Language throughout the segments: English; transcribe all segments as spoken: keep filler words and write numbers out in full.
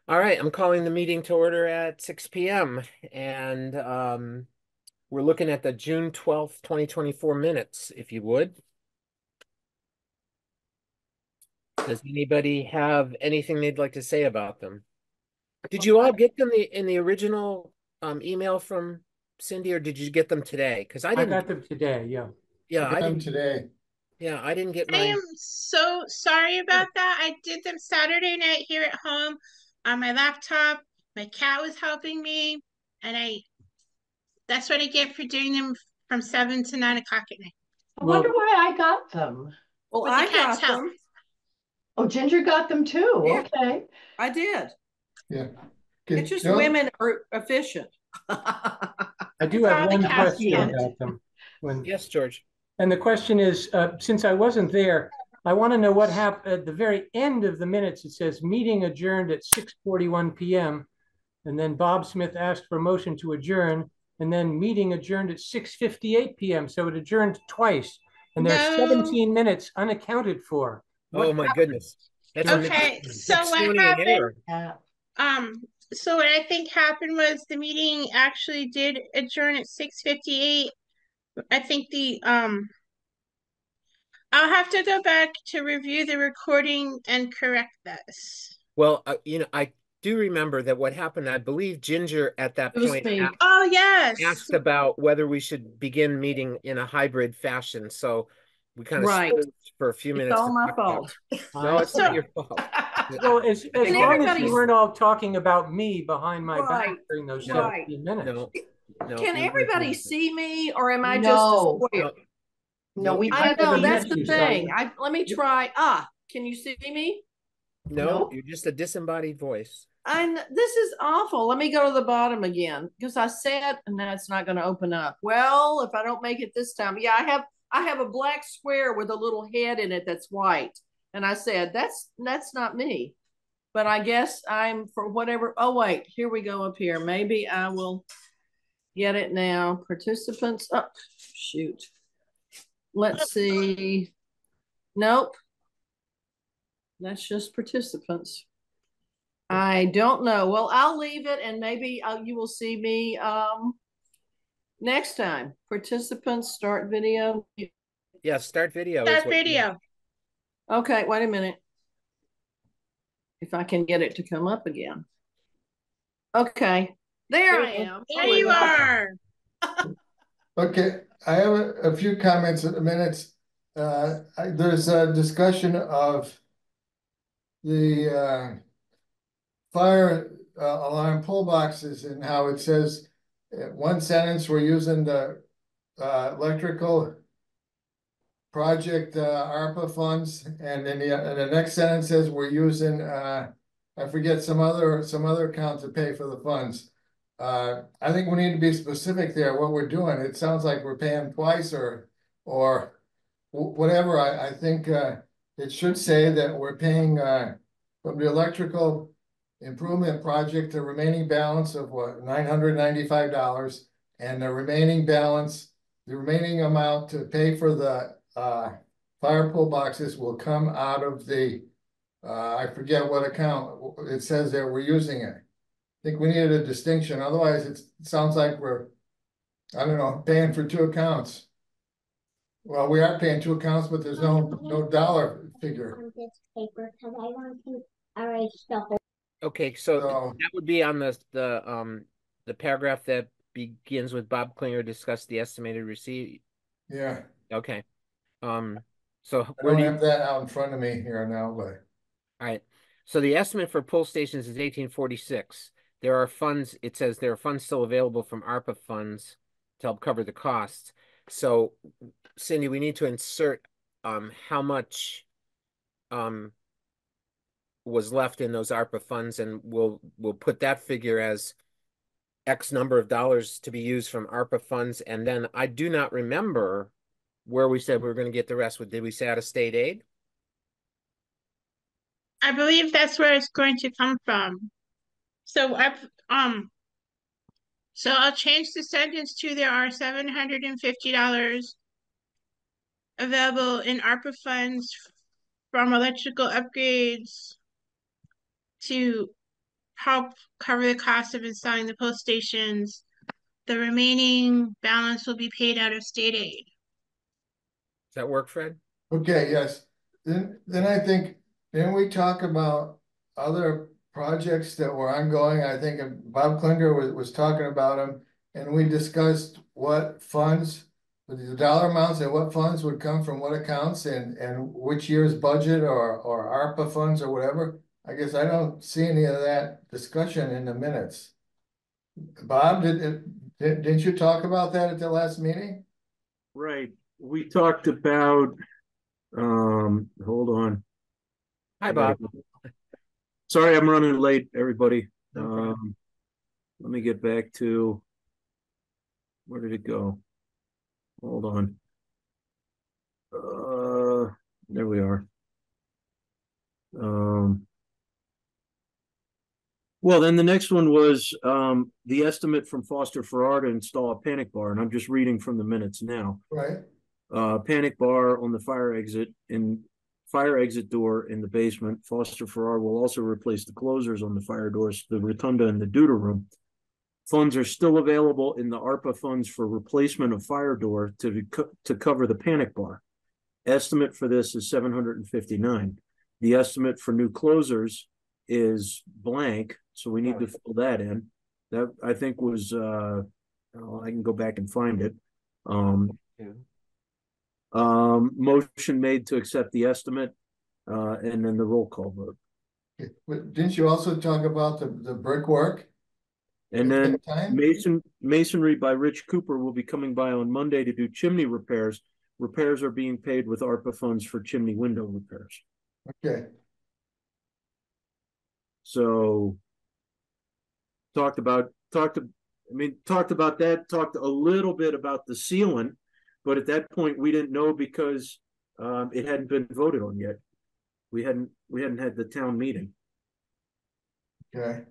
All right, I'm calling the meeting to order at six p m and um, we're looking at the June twelfth, twenty twenty-four minutes, if you would. Does anybody have anything they'd like to say about them? Did you all get them the, in the original um, email from Cindy, or did you get them today? Because I I didn't, got them today, yeah. yeah, I I got them didn't, today. yeah, I didn't get I mine. am so sorry about that. I did them Saturday night here at home on my laptop. My cat was helping me, and I that's what I get for doing them from seven to nine o'clock at night. I Well, wonder why I got them. Well, With the I cat's got help. them. Oh, Ginger got them too. Yeah. Okay. I did. Yeah. It's just No, women are efficient. I do It's have all the one cat's question fault. about them. When, Yes, George. and the question is, uh, since I wasn't there, I want to know what happened at the very end of the minutes. It says meeting adjourned at six forty-one p m And then Bob Smith asked for a motion to adjourn, and then meeting adjourned at six fifty-eight p m So it adjourned twice, and there are No. seventeen minutes unaccounted for. Oh What my happened? goodness. That's a Okay, so what Smithsonian happened? error. Yeah. Um, so what I think happened was the meeting actually did adjourn at six fifty-eight. I think the um I'll have to go back to review the recording and correct this. Well, uh, you know, I do remember that what happened, I believe Ginger at that It was point me. Oh yes. asked about whether we should begin meeting in a hybrid fashion. So we kind of Right. spoke for a few It's minutes to all my talk about fault. it. I No, it's So not see. your fault. Well, as, as think long as everybody- you weren't all talking about me behind my back Right, during those No, seventeen minutes. no, no. Can we weren't everybody doing see me, or am I just No. a that. square? No, No, we no, I I know never that's met the you, thing. so- I let me try. Ah, can you see me? no, No. you're just a disembodied voice. And this is awful. Let me go to the bottom again because I said, no, it's not going to open up. Well, if I don't make it this time, yeah, I have I have a black square with a little head in it that's white, and I said that's that's not me. But I guess I'm for whatever. Oh wait, here we go up here. Maybe I will get it now. Participants. Oh shoot. Let's see. Nope. That's just participants. I don't know. Well, I'll leave it, and maybe I'll, you will see me um, next time. Participants, start video. Yeah, start video. start is what video. Okay, wait a minute. If I can get it to come up again. Okay, there I am. There you are. okay. I have a, a few comments in the minutes. Uh, I, there's a discussion of the uh, fire uh, alarm pull boxes and how it says uh, one sentence we're using the uh, electrical project uh, ARPA funds, and then the, uh, the next sentence says we're using uh, I forget some other some other account to pay for the funds. Uh, I think we need to be specific there what we're doing. It sounds like we're paying twice or or whatever. I, I think uh, it should say that we're paying uh, from the electrical improvement project the remaining balance of what nine hundred ninety-five dollars, and the remaining balance, the remaining amount to pay for the uh, fire pull boxes will come out of the uh, I forget what account it says there we're using it. I think we needed a distinction. Otherwise, it's, it sounds like we're, I don't know, paying for two accounts. Well, we are paying two accounts, but there's no no dollar figure. On this paper because I want to erase the whole. Okay, so So- that would be on the the um the paragraph that begins with Bob Klinger discussed the estimated receipt. Yeah, Okay. Um, so I where don't do you, have that out in front of me here now, but all right. So the estimate for pull stations is eighteen forty-six. There are funds, it says there are funds still available from ARPA funds to help cover the costs. So Cindy, we need to insert um how much um was left in those ARPA funds, and we'll we'll put that figure as X number of dollars to be used from ARPA funds. And then I do not remember where we said we were going to get the rest. Did we say out of state aid? I believe that's where it's going to come from. So I've um so I'll change the sentence to there are seven hundred and fifty dollars available in ARPA funds from electrical upgrades to help cover the cost of installing the post stations. The remaining balance will be paid out of state aid. Does that work, Fred? Okay, yes. Then, then I think, then we talk about other projects that were ongoing. I think Bob Klinger was, was talking about them. And we discussed what funds, the dollar amounts and what funds would come from what accounts and, and which year's budget or, or ARPA funds or whatever. I guess I don't see any of that discussion in the minutes. Bob, did, did, didn't you talk about that at the last meeting? Right. We talked about, um, hold on. Hi, Bob. Sorry, I'm running late, everybody. No problem. Um, let me get back to, where did it go? Hold on. Uh, there we are. Um, well, then the next one was um, the estimate from Foster Farrar to install a panic bar, and I'm just reading from the minutes now. Right. Uh, panic bar on the fire exit and fire exit door in the basement. Foster Farrar will also replace the closers on the fire doors, the rotunda, and the deuter room. Funds are still available in the ARPA funds for replacement of fire door to to cover the panic bar. Estimate for this is seven hundred fifty-nine. The estimate for new closers is blank, so we need to fill that in. That I think was uh, I can go back and find it. Um, um, motion made to accept the estimate, uh, and then the roll call vote. But didn't you also talk about the, the brickwork? And then mason masonry by Rich Cooper will be coming by on Monday to do chimney repairs. Repairs are being paid with ARPA funds for chimney window repairs. Okay. So talked about talked to, I mean talked about that, talked a little bit about the sealant, but at that point we didn't know because um, it hadn't been voted on yet. We hadn't we hadn't had the town meeting. Okay.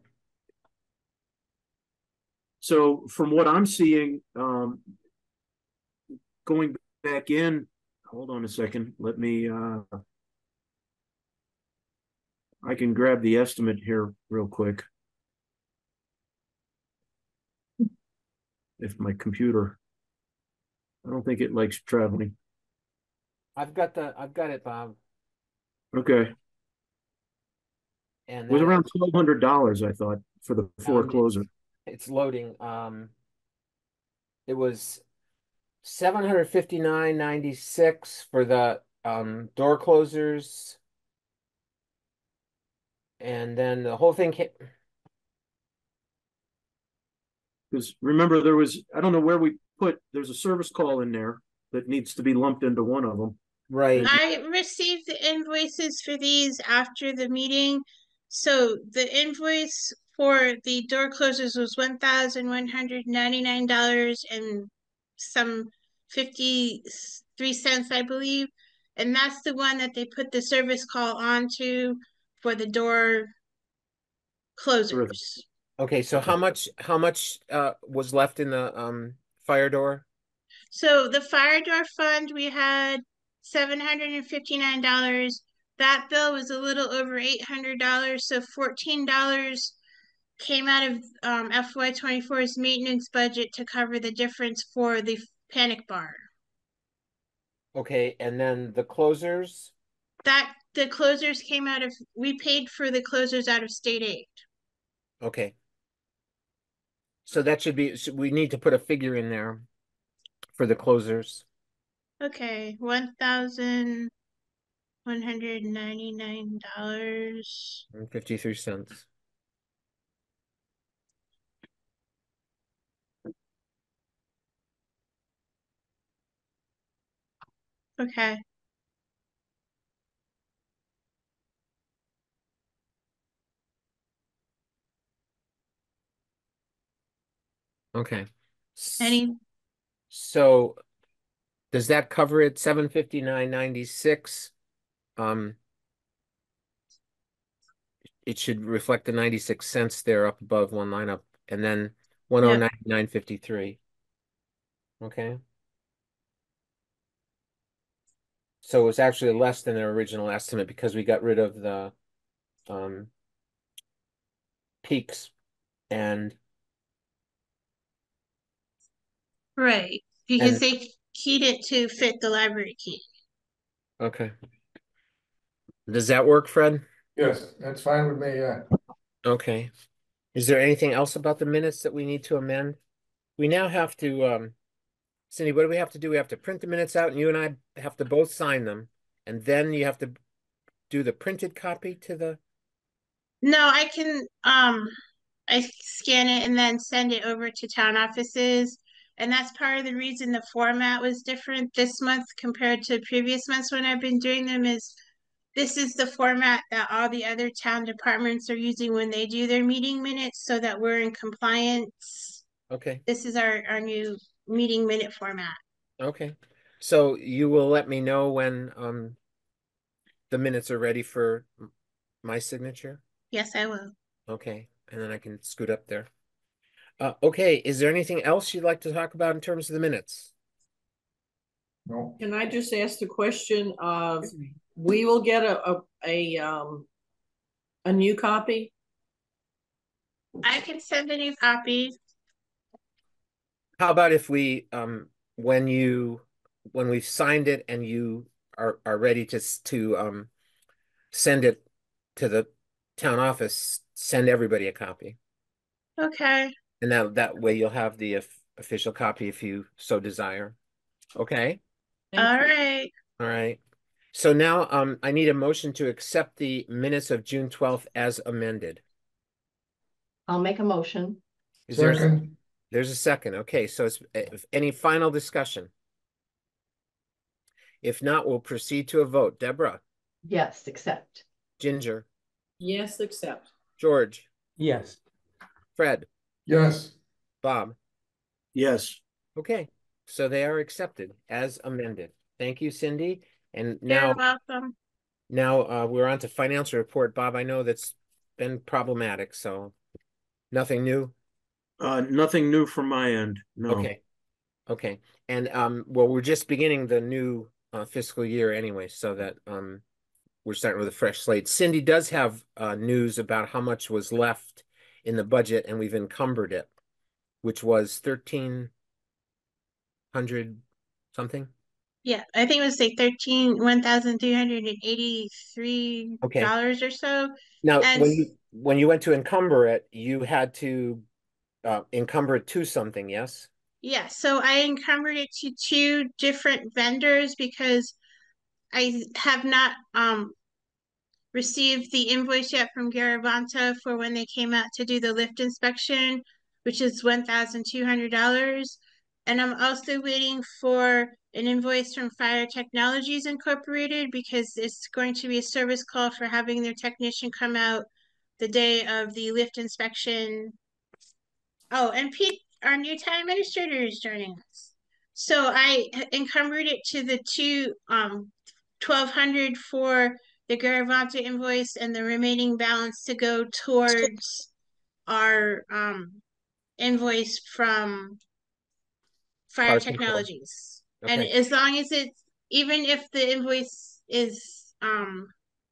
So from what I'm seeing, um, going back in, hold on a second. Let me, uh, I can grab the estimate here real quick. If my computer, I don't think it likes traveling. I've got the, I've got it, Bob. Okay. And it was that, around twelve hundred dollars, I thought, for the foreclosure. Um, it's, it's loading. Um, it was seven hundred fifty-nine ninety-six for the um door closers, and then the whole thing came. Because remember, there was, I don't know where we put, there's a service call in there that needs to be lumped into one of them. Right. I received the invoices for these after the meeting. So the invoice for the door closers was one thousand one hundred ninety-nine dollars and some fifty-three cents, I believe. And that's the one that they put the service call onto for the door closers. Okay, so how much how much uh was left in the um fire door? So the fire door fund, we had seven hundred and fifty-nine dollars. That bill was a little over eight hundred dollars, so fourteen dollars came out of um, F Y twenty-four's maintenance budget to cover the difference for the panic bar. Okay, and then the closers? That the closers came out of, we paid for the closers out of state aid. Okay. So that should be, so we need to put a figure in there for the closers. Okay, one thousand one hundred ninety-nine dollars and fifty-three cents. Okay. Okay. Any? So does that cover it? seven fifty-nine ninety-six. Um, it should reflect the ninety-six cents there up above one line up, and then one oh nine nine fifty-three. Okay. So it's actually less than their original estimate because we got rid of the um peaks and Right, because and they keyed it to fit the library key. okay. Does that work, Fred? Yes, that's fine with me, yeah. Okay. Is there anything else about the minutes that we need to amend? We now have to, um, Cindy, what do we have to do? We have to print the minutes out and you and I have to both sign them. And then you have to do the printed copy to the, No, I can, um, I scan it and then send it over to town offices. And that's part of the reason the format was different this month compared to previous months when I've been doing them is this is the format that all the other town departments are using when they do their meeting minutes so that we're in compliance. okay, This is our, our new meeting minute format. okay. So you will let me know when, um, the minutes are ready for m- my signature? Yes, I will. Okay, and then I can scoot up there. Uh, okay, is there anything else you'd like to talk about in terms of the minutes? No, Can I just ask the question of, we will get a, a, a, um, a new copy? I can send a new copy. How about if we, um, when you, when we've signed it and you are, are ready to, s- to, um, send it to the town office, send everybody a copy. Okay. And that, that way you'll have the of- official copy if you so desire. Okay, Thank All you. right. all right. So now, um, I need a motion to accept the minutes of June twelfth as amended. I'll make a motion. Is there, a- second, there's a second. Okay, so it's, if any final discussion? If not, we'll proceed to a vote. Deborah, Yes, accept. Ginger, Yes, accept. George, Yes. Fred, yes, Bob. Yes. Okay, so they are accepted as amended. Thank you, Cindy. And You're now, welcome. now uh, we're on to financial report. Bob, I know that's been problematic, so nothing new. Uh, nothing new from my end. No. Okay, okay. And um, well, we're just beginning the new uh, fiscal year anyway, so that um, we're starting with a fresh slate. Cindy does have uh, news about how much was left in the budget, and we've encumbered it, which was thirteen hundred something. Yeah, I think it was like thirteen, one thousand three hundred and eighty-three Okay. dollars or so. Now, And when you when you went to encumber it, you had to uh, encumber it to something, yes? yeah, so I encumbered it to two different vendors because I have not um received the invoice yet from Garavanta for when they came out to do the lift inspection, which is one thousand two hundred dollars. And I'm also waiting for an invoice from Fire Technologies Incorporated because it's going to be a service call for having their technician come out the day of the lift inspection. Oh, and Pete, our new town administrator, is joining us. So I encumbered it to the two um twelve hundred for the Garavanta invoice and the remaining balance to go towards our um invoice from Fire Fire control. Technologies. And Okay. as long as it's even if the invoice is um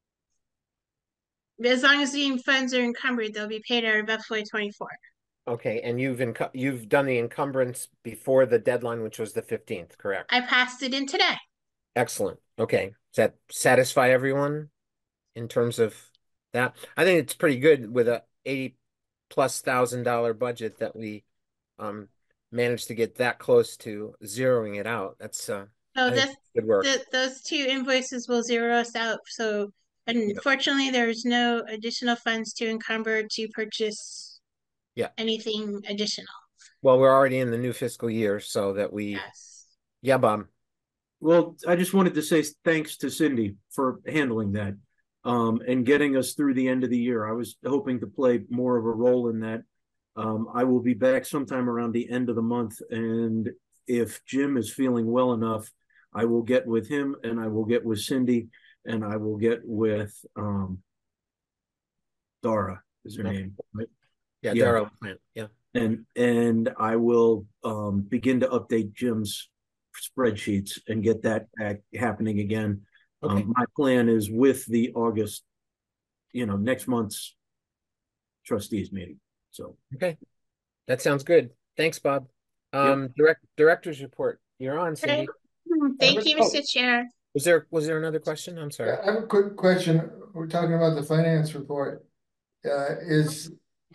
as long as the funds are encumbered, they'll be paid out of F Y twenty-four. Okay, and you've encu you've done the encumbrance before the deadline, which was the fifteenth, correct? I passed it in today. Excellent. Okay. Does that satisfy everyone in terms of that? I think it's pretty good with a eighty plus thousand dollar budget that we um managed to get that close to zeroing it out. That's uh So I think this good work. the, those two invoices will zero us out. So Yeah. unfortunately, there's no additional funds to encumber to purchase Yeah. anything additional. Well, we're already in the new fiscal year, so that we Yes. yeah, Bob. Well, I just wanted to say thanks to Cindy for handling that, um, and getting us through the end of the year. I was hoping to play more of a role in that. Um, I will be back sometime around the end of the month, and if Jim is feeling well enough, I will get with him and I will get with Cindy and I will get with um, Dara is her Okay. name, right? Yeah, Yeah. Darrell plant. Yeah. And and I will um, begin to update Jim's spreadsheets and get that back happening again. Okay. Um, my plan is with the August, you know, next month's trustees meeting. So, Okay, that sounds good. Thanks, Bob. yep. Um, direct director's report. You're on, Okay. Cindy. Thank you, Oh. Mister Chair. Was there was there another question? I'm sorry. I have a quick question. We're talking about the finance report. Uh, is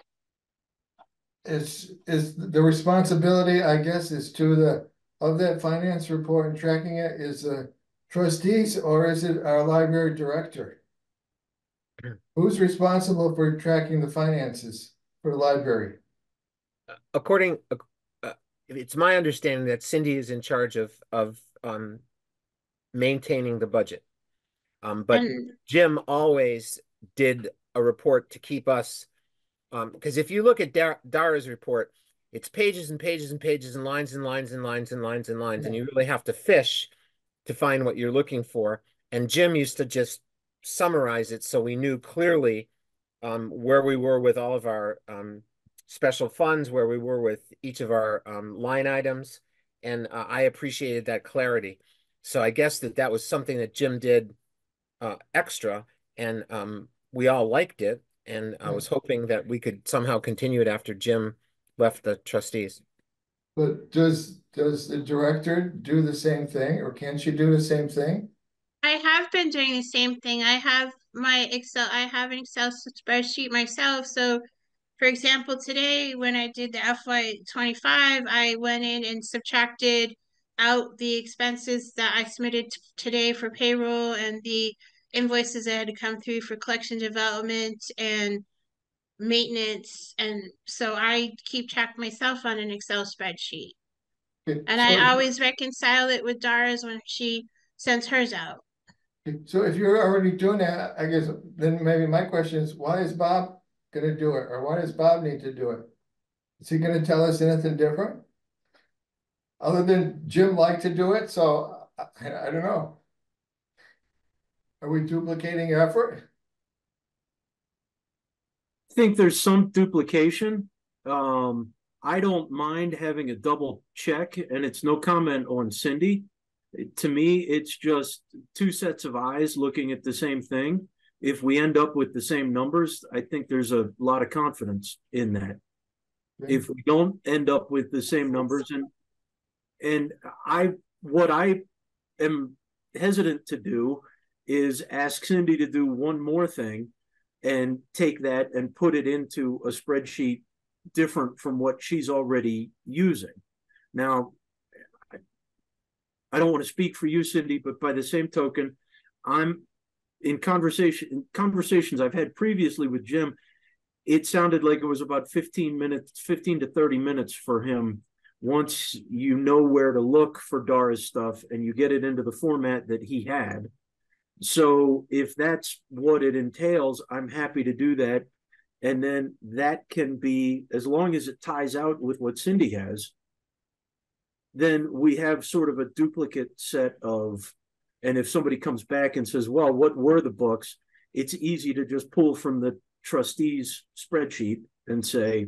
is is the responsibility, I guess, is to the of that finance report and tracking it is the trustees, or is it our library director? Who's responsible for tracking the finances for the library? According, uh, it's my understanding that Cindy is in charge of of um maintaining the budget. Um, but And Jim always did a report to keep us, um, because if you look at Dar Dara's report, it's pages and pages and pages and lines and lines and lines and lines and lines, and you really have to fish to find what you're looking for. And Jim used to just summarize it so we knew clearly um, where we were with all of our um, special funds, where we were with each of our um, line items. And uh, I appreciated that clarity. So I guess that that was something that Jim did uh, extra, and um, we all liked it. And I was hoping that we could somehow continue it after Jim left the trustees. But does does the director do the same thing, or can she do the same thing? I have been doing the same thing. I have my Excel, I have an Excel spreadsheet myself. So, for example, today when I did the F Y twenty-five, I went in and subtracted out the expenses that I submitted t- today for payroll and the invoices that had to come through for collection development and maintenance. And so I keep track myself on an Excel spreadsheet. Okay, And so I always reconcile it with Dara's when she sends hers out. So if you're already doing that, I guess then maybe my question is, why is Bob gonna do it, or why does Bob need to do it? Is he gonna tell us anything different? Other than Jim liked to do it, so I, I don't know. Are we duplicating effort? I think there's some duplication. Um, I don't mind having a double check, and it's no comment on Cindy. To me, it's just two sets of eyes looking at the same thing. If we end up with the same numbers, I think there's a lot of confidence in that. Okay. If we don't end up with the same numbers, and and I what I am hesitant to do is ask Cindy to do one more thing and take that and put it into a spreadsheet different from what she's already using. Now, I don't want to speak for you, Cindy, but by the same token, I'm in conversation in conversations I've had previously with Jim. It sounded like it was about fifteen minutes, fifteen to thirty minutes for him. Once you know where to look for Dara's stuff and you get it into the format that he had. So if that's what it entails, I'm happy to do that. And then that can be, as long as it ties out with what Cindy has, then we have sort of a duplicate set of, and if somebody comes back and says, well, what were the books? It's easy to just pull from the trustees spreadsheet and say,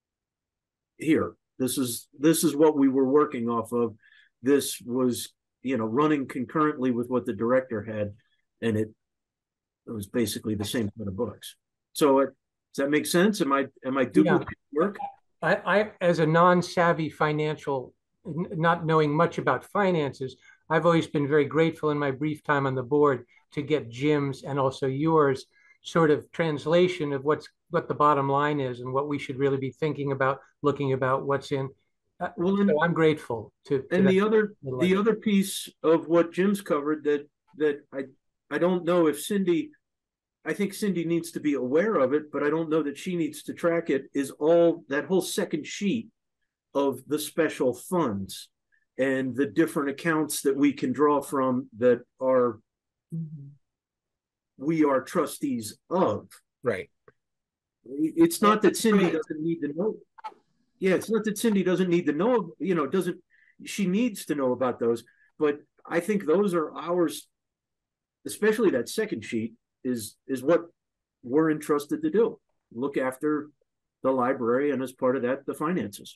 here, this is, this is what we were working off of. This was, you know, running concurrently with what the director had, and it, it was basically the same kind of books. So it, does that make sense? Am I, am I duplicating yeah. work? I, I, as a non-savvy financial, not knowing much about finances, I've always been very grateful in my brief time on the board to get Jim's and also yours sort of translation of what's what the bottom line is and what we should really be thinking about, looking about what's in. Uh, well, so I'm grateful to. to and the other the other piece of what Jim's covered that that I I don't know if Cindy. I think Cindy needs to be aware of it, but I don't know that she needs to track it, is all that whole second sheet of the special funds and the different accounts that we can draw from that are mm-hmm. we are trustees of. Right. It's not that Cindy doesn't need to know. Yeah, it's not that Cindy doesn't need to know, you know, doesn't, she needs to know about those, but I think those are ours, especially that second sheet is is what we're entrusted to do. Look after the library, and as part of that, the finances.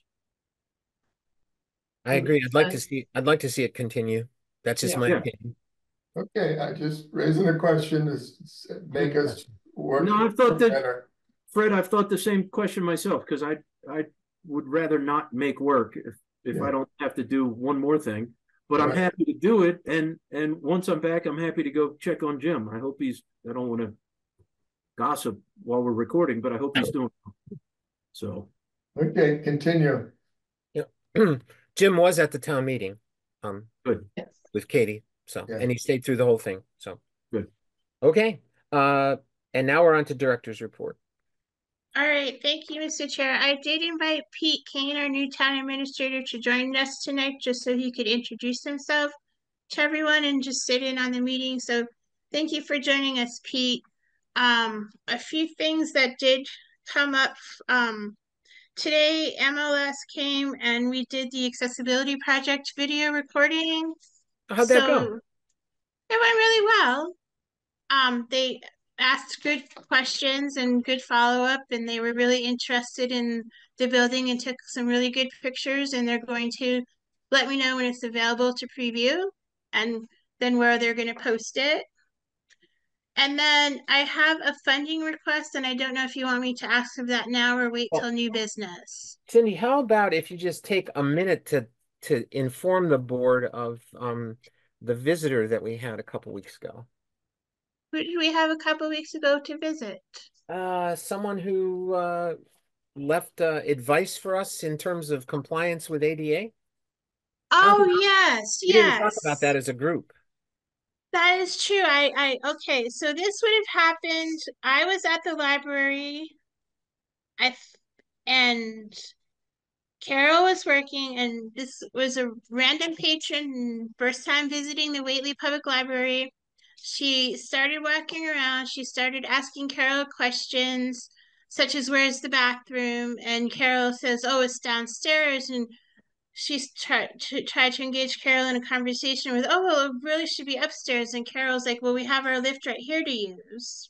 I agree. I'd like to see I'd like to see it continue. That's just yeah. my yeah. opinion. Okay, I just raising a question to make us work no, I thought that better. Fred, I've thought the same question myself because I I would rather not make work if if Yeah. I don't have to do one more thing. But I'm Right. happy to do it, and and once I'm back, I'm happy to go check on Jim. I hope he's. I don't want to gossip while we're recording, but I hope he's doing well. So. Okay, continue. Yeah. Jim was at the town meeting, um, Good. Yes. with Katie. So, Yeah. and he stayed through the whole thing. So, Good. Okay. Uh, and now we're on to director's report. All right, thank you, Mister Chair. I did invite Pete Kane, our new town administrator, to join us tonight, just so he could introduce himself to everyone and just sit in on the meeting. So thank you for joining us, Pete. Um, a few things that did come up. Um, today, M L S came and we did the accessibility project video recording. How'd that So go? it went really well. Um, they asked good questions and good follow-up, and they were really interested in the building and took some really good pictures, and they're going to let me know when it's available to preview and then where they're going to post it. And then I have a funding request, and I don't know if you want me to ask of that now or wait Oh. till new business. Cindy, how about if you just take a minute to to inform the board of um the visitor that we had a couple weeks ago? Who did we have a couple weeks ago to visit? Uh, someone who uh left uh, advice for us in terms of compliance with A D A. Oh, yes, We didn't talk about yes. that as a group. That is true. I, I, okay, so this would have happened. I was at the library. I, th- and Carol was working, and this was a random patron, first time visiting the Whately Public Library. She started walking around. She started asking Carol questions, such as, "Where's the bathroom?" And Carol says, "Oh, it's downstairs." And she's tried to try to engage Carol in a conversation with, "Oh, well, it really should be upstairs." And Carol's like, "Well, we have our lift right here to use."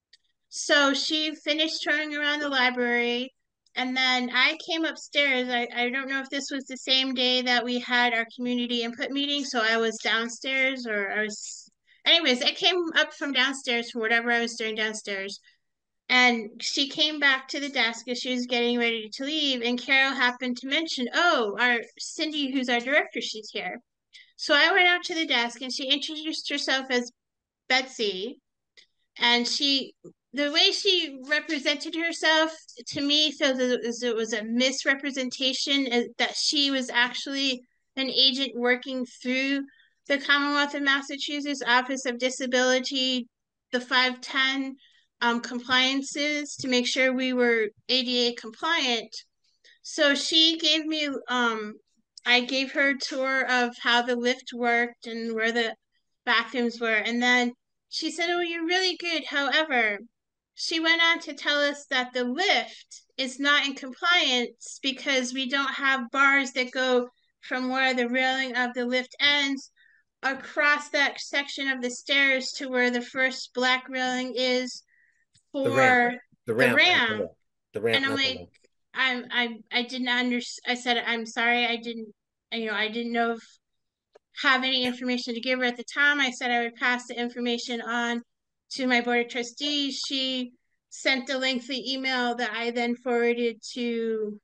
So she finished touring around the library, and then I came upstairs. I, I don't know if this was the same day that we had our community input meeting, so I was downstairs, or I was, anyways, I came up from downstairs for whatever I was doing downstairs. And she came back to the desk as she was getting ready to leave, and Carol happened to mention, "Oh, our Cindy, who's our director, she's here." So I went out to the desk, and she introduced herself as Betsy, and she, the way she represented herself to me feels as it was a misrepresentation, uh, that she was actually an agent working through the Commonwealth of Massachusetts Office of Disability, the five ten um, compliances, to make sure we were A D A compliant. So she gave me, um, I gave her a tour of how the lift worked and where the bathrooms were. And then she said, "Oh, you're really good." However, she went on to tell us that the lift is not in compliance because we don't have bars that go from where the railing of the lift ends across that section of the stairs to where the first black railing is The ramp, for the the ramp, not the ramp. lift. The ramp, And I'm not the like, lift. I'm I I did not under I said, "I'm sorry, I didn't, you know, I didn't know if have any information to give her at the time." I said I would pass the information on to my board of trustees. She sent a lengthy email that I then forwarded to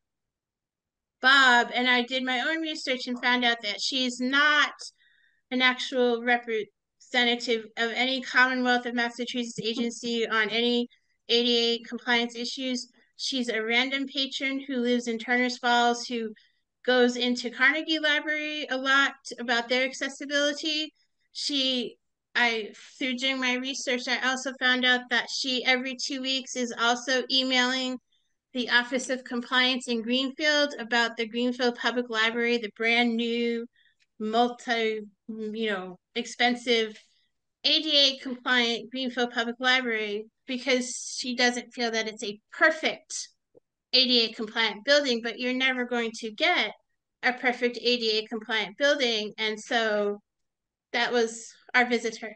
Bob, and I did my own research and found out that she's not an actual representative of any Commonwealth of Massachusetts agency on any A D A compliance issues. She's a random patron who lives in Turner's Falls, who goes into Carnegie Library a lot about their accessibility. She, I, through doing my research, I also found out that she every two weeks is also emailing the Office of Compliance in Greenfield about the Greenfield Public Library, the brand new multi, you know, expensive A D A compliant Greenfield Public Library, because she doesn't feel that it's a perfect A D A compliant building, but you're never going to get a perfect A D A compliant building. And so that was our visitor.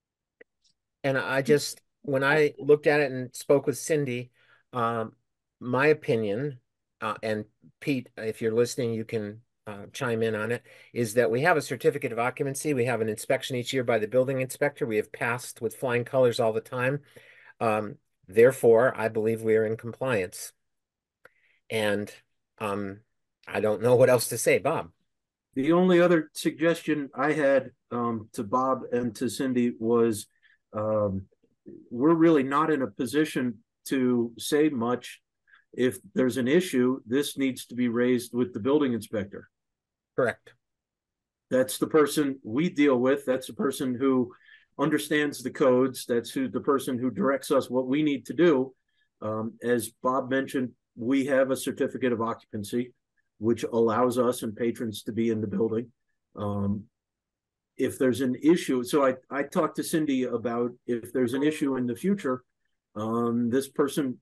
And I just, when I looked at it and spoke with Cindy, um, my opinion, uh, and Pete, if you're listening, you can uh, chime in on it, is that we have a certificate of occupancy. We have an inspection each year by the building inspector. We have passed with flying colors all the time. Um, Therefore, I believe we are in compliance. And um, I don't know what else to say, Bob. The only other suggestion I had um, to Bob and to Cindy was um, we're really not in a position to say much. If there's an issue, this needs to be raised with the building inspector. Correct. That's the person we deal with. That's the person who understands the codes. That's who the person who directs us what we need to do. Um, as Bob mentioned, we have a certificate of occupancy, which allows us and patrons to be in the building. Um, if there's an issue, so I, I talked to Cindy about if there's an issue in the future, um, this person,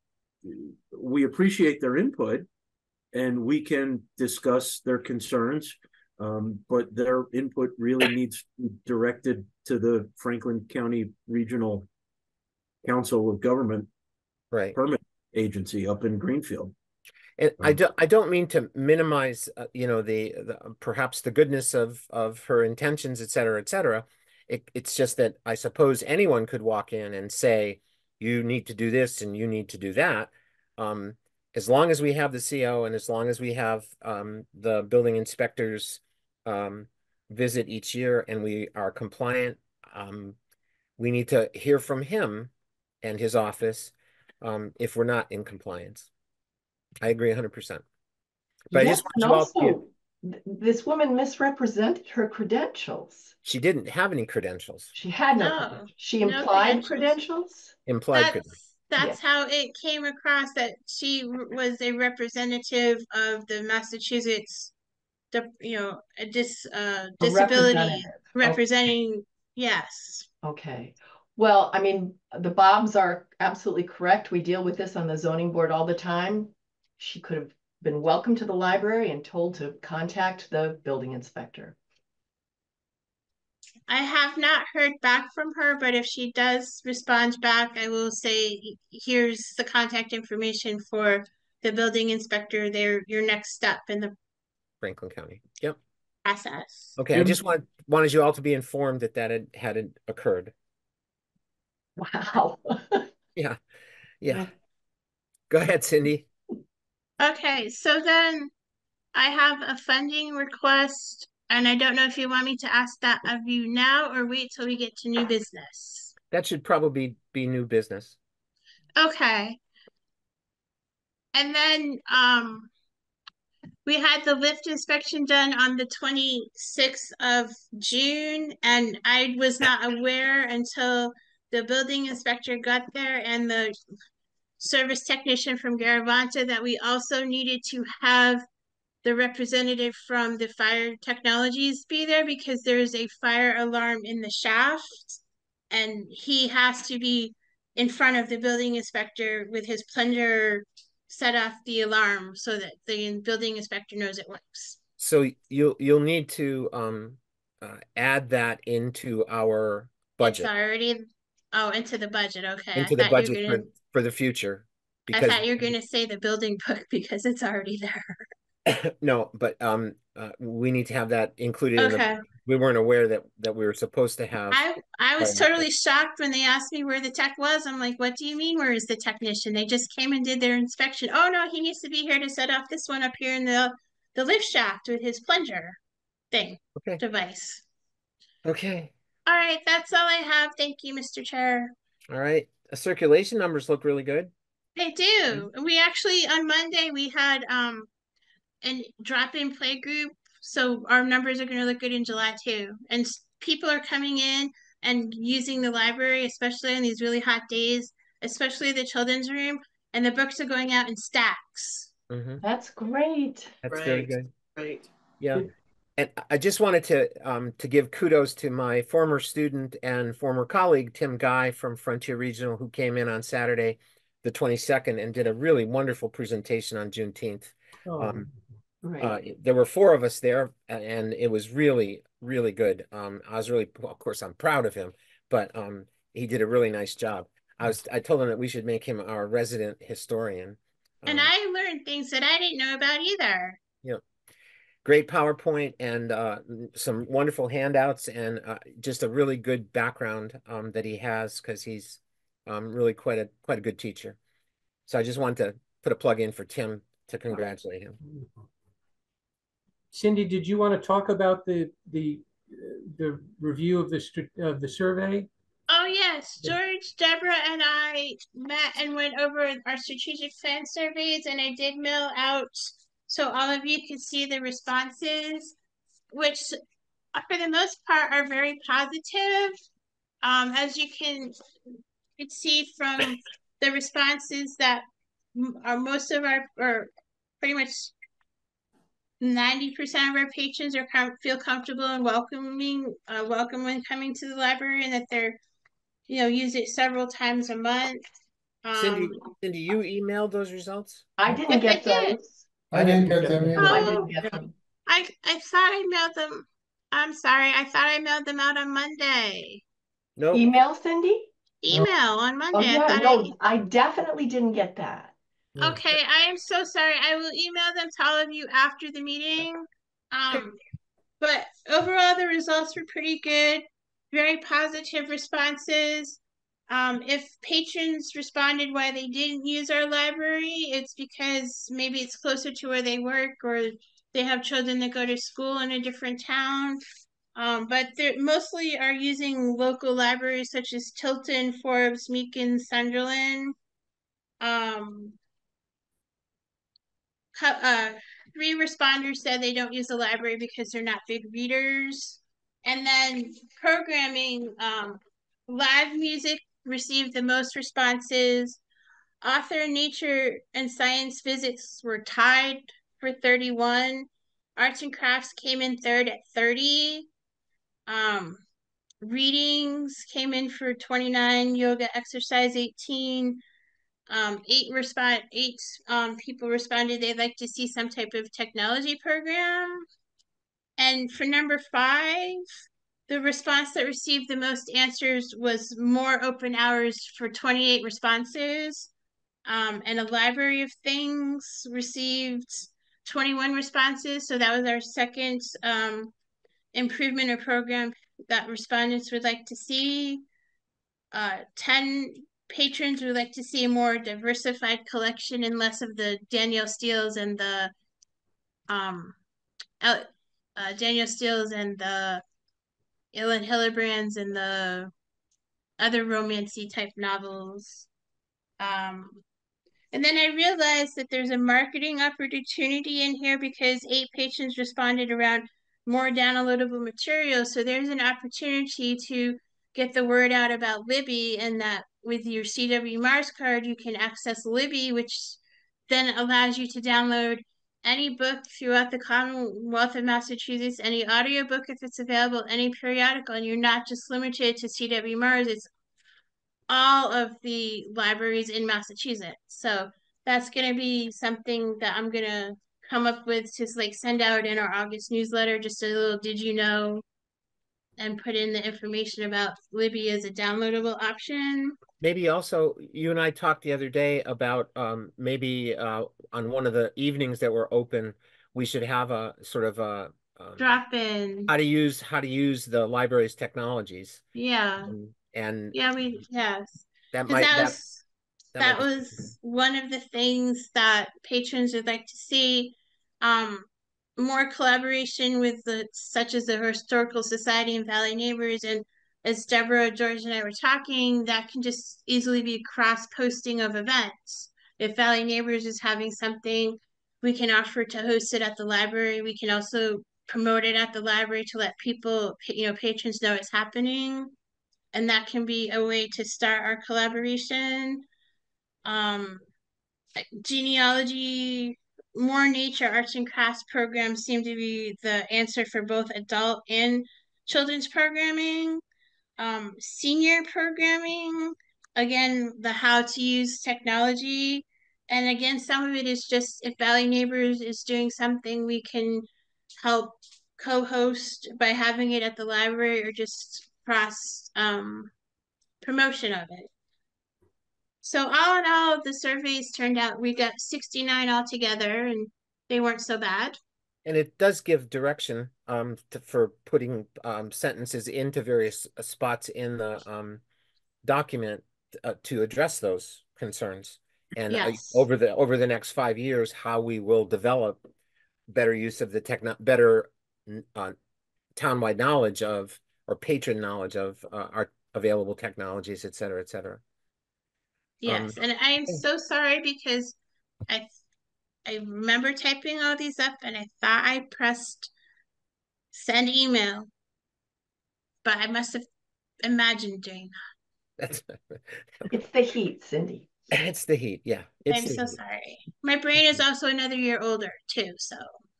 we appreciate their input and we can discuss their concerns, um, but their input really needs to be directed to the Franklin County Regional Council of Government Right. Permit Agency up in Greenfield. And I don't, I don't mean to minimize, uh, you know, the, the perhaps the goodness of of her intentions, et cetera, et cetera. It, it's just that I suppose anyone could walk in and say, you need to do this and you need to do that. Um, as long as we have the C O and as long as we have um, the building inspectors um, visit each year and we are compliant, um, we need to hear from him and his office um, if we're not in compliance. I agree one hundred percent. But I Yes, just want and you all to be, also, th- this woman misrepresented her credentials. she didn't have any credentials, She had no No, credentials. She no implied credentials. credentials. implied credentials. That's Yes. that's how it came across that she r- was a representative of the Massachusetts, the you know, a dis uh A disability representative. Okay. representing. Yes. Okay. Well, I mean, the Bobs are absolutely correct. We deal with this on the zoning board all the time. She could have been welcome to the library and told to contact the building inspector. I have not heard back from her, but if she does respond back, I will say, here's the contact information for the building inspector. They're your next step in the Franklin County. Yep. process. Okay. I just want, wanted you all to be informed that that had, hadn't occurred. Wow. Yeah. Yeah. Go ahead, Cindy. Okay, so then I have a funding request, and I don't know if you want me to ask that of you now or wait till we get to new business. That should probably be new business. Okay. And then um we had the lift inspection done on the twenty-sixth of June, and I was not aware until the building inspector got there and the service technician from Garavanta that we also needed to have the representative from the fire technologies be there because there's a fire alarm in the shaft and he has to be in front of the building inspector with his plunger set off the alarm so that the building inspector knows it works. So you'll you'll need to um uh, add that into our It's budget, already oh into the budget. Okay. I into the thought you were budget gonna for for the future, I because thought you were gonna say the building book because it's already there. no, but um uh, we need to have that included in the. Okay. We weren't aware that that we were supposed to have. I I was fire- totally shocked when they asked me where the tech was. I'm like, what do you mean, where is the technician? They just came and did their inspection. Oh no, he needs to be here to set off this one up here in the the lift shaft with his plunger thing Okay. device. Okay. All right, that's all I have. Thank you, Mister Chair. All right. The circulation numbers look really good. They do. We actually on Monday we had um an drop-in play group, so our numbers are going to look good in July too. And people are coming in and using the library, especially on these really hot days, especially the children's room, and the books are going out in stacks. Mm-hmm. That's great. That's very Right. good. Right. Yeah. And I just wanted to um to give kudos to my former student and former colleague, Tim Guy from Frontier Regional, who came in on Saturday, the twenty-second, and did a really wonderful presentation on Juneteenth. Oh, Um, Great. uh, there were four of us there, and it was really, really good. Um, I was really, well, of course, I'm proud of him, but um, he did a really nice job. I was, I told him that we should make him our resident historian. And Um, I learned things that I didn't know about either. yeah, great PowerPoint and uh, some wonderful handouts, and uh, just a really good background um, that he has because he's Um, really quite a quite a good teacher. So I just wanted to put a plug in for Tim to congratulate him. Cindy, did you want to talk about the the the review of the of the survey? Oh yes, George, Deborah, and I met and went over our strategic plan surveys, and I did mail out so all of you can see the responses, which for the most part are very positive. Um, as you can, you can see from the responses that are most of our, or pretty much ninety percent of our patrons are com feel comfortable and welcoming, uh, welcome when coming to the library, and that they're, you know, use it several times a month. Cindy, Um, Cindy, you emailed those results? I didn't yes, I get did. those. I didn't get them I either. Oh, didn't get them. I I thought I mailed them. I'm sorry. I thought I mailed them out on Monday. Nope. Email Cindy? Email on Oh Monday. I yeah, thought I. no, I definitely didn't get that. Okay, I am so sorry. I will email them to all of you after the meeting. Um, but overall, the results were pretty good. Very positive responses. Um, if patrons responded why they didn't use our library, it's because maybe it's closer to where they work, or they have children that go to school in a different town. Um, but they mostly are using local libraries such as Tilton, Forbes, Meakin, Sunderland. Um, uh, three responders said they don't use the library because they're not big readers. And then programming, um, live music received the most responses. Author, nature, and science physics were tied for thirty-one. Arts and crafts came in third at thirty. Um, readings came in for twenty-nine. Yoga, exercise, eighteen. Um, eight respond eight um, people responded they'd like to see some type of technology program. And for number five, the response that received the most answers was more open hours for twenty-eight responses. Um, and a library of things received twenty-one responses. So that was our second um, improvement or program that respondents would like to see. Uh, ten patrons would like to see a more diversified collection and less of the Danielle Steels and the um uh, Danielle Steels and the Ellen Hillebrands and the other romancy type novels. Um, and then I realized that there's a marketing opportunity in here because eight patrons responded around more downloadable material. So there's an opportunity to get the word out about Libby, and that with your C W Mars card, you can access Libby, which then allows you to download any book throughout the Commonwealth of Massachusetts, any audiobook if it's available, any periodical, and you're not just limited to C W Mars, it's all of the libraries in Massachusetts. So that's going to be something that I'm going to come up with to like send out in our August newsletter, just a little did you know, and put in the information about Libby as a downloadable option. Maybe also, you and I talked the other day about um, maybe uh, on one of the evenings that were open, we should have a sort of a um, drop in how to use how to use the library's technologies. Yeah. Um, and yeah, we yes. that Because might that that was that that might be was one of the things that patrons would like to see. Um, more collaboration with the such as the Historical Society and Valley Neighbors, and as Deborah, George, and I were talking, that can just easily be cross posting of events. If Valley Neighbors is having something, we can offer to host it at the library. We can also promote it at the library to let people, you know, patrons know it's happening, and that can be a way to start our collaboration. Um, genealogy, more nature, arts and crafts programs seem to be the answer for both adult and children's programming. Um, senior programming, again, the how to use technology. And again, some of it is just if Valley Neighbors is doing something, we can help co-host by having it at the library or just cross um, promotion of it. So all in all, the surveys turned out, we got sixty-nine altogether, and they weren't so bad. And it does give direction um to, for putting um sentences into various spots in the um document uh, to address those concerns. And uh, Yes. over the over the next five years, how we will develop better use of the techno better uh, townwide knowledge of or patron knowledge of uh, our available technologies, et cetera, et cetera. Um, Yes, and I'm so sorry because I I remember typing all these up and I thought I pressed send email, but I must have imagined doing that's It's the heat, Cindy. it's the heat. Yeah, that. it's I'm the so heat. sorry. My brain is also another year older too, so.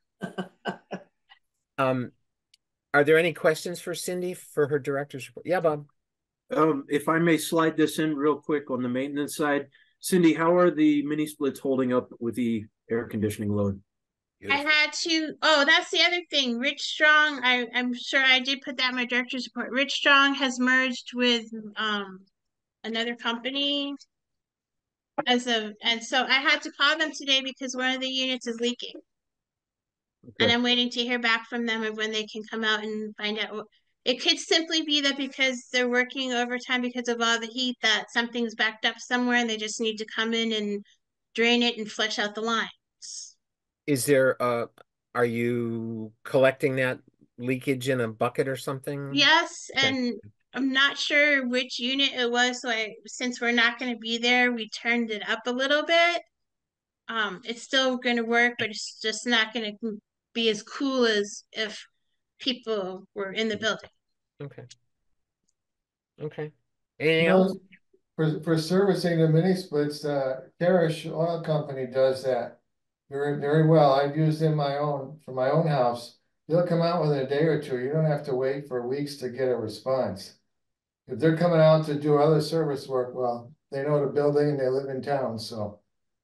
Um, are there any questions for Cindy for her director's report? Yeah, Bob. Um, if I may slide this in real quick on the maintenance side, Cindy, how are the mini splits holding up with the air conditioning load? I Beautiful. had to, oh, that's the other thing. Rich Strong, I, I'm sure I did put that in my director's report. Rich Strong has merged with um another company as of, and so I had to call them today because one of the units is leaking. And Okay. I'm waiting to hear back from them of when they can come out and find out. what- It could simply be that because they're working overtime because of all the heat, that something's backed up somewhere and they just need to come in and drain it and flush out the lines. Is there uh are you collecting that leakage in a bucket or something? Yes, Okay. and I'm not sure which unit it was, so I, since we're not going to be there, we turned it up a little bit. Um, it's still going to work, but it's just not going to be as cool as if people were in the building. Okay. Okay. Anything else? No, for, for servicing the mini splits, uh, Carish Oil Company does that very, very well. I've used in my own, for my own house. They'll come out within a day or two. You don't have to wait for weeks to get a response. If they're coming out to do other service work, well, they know the building and they live in town, so.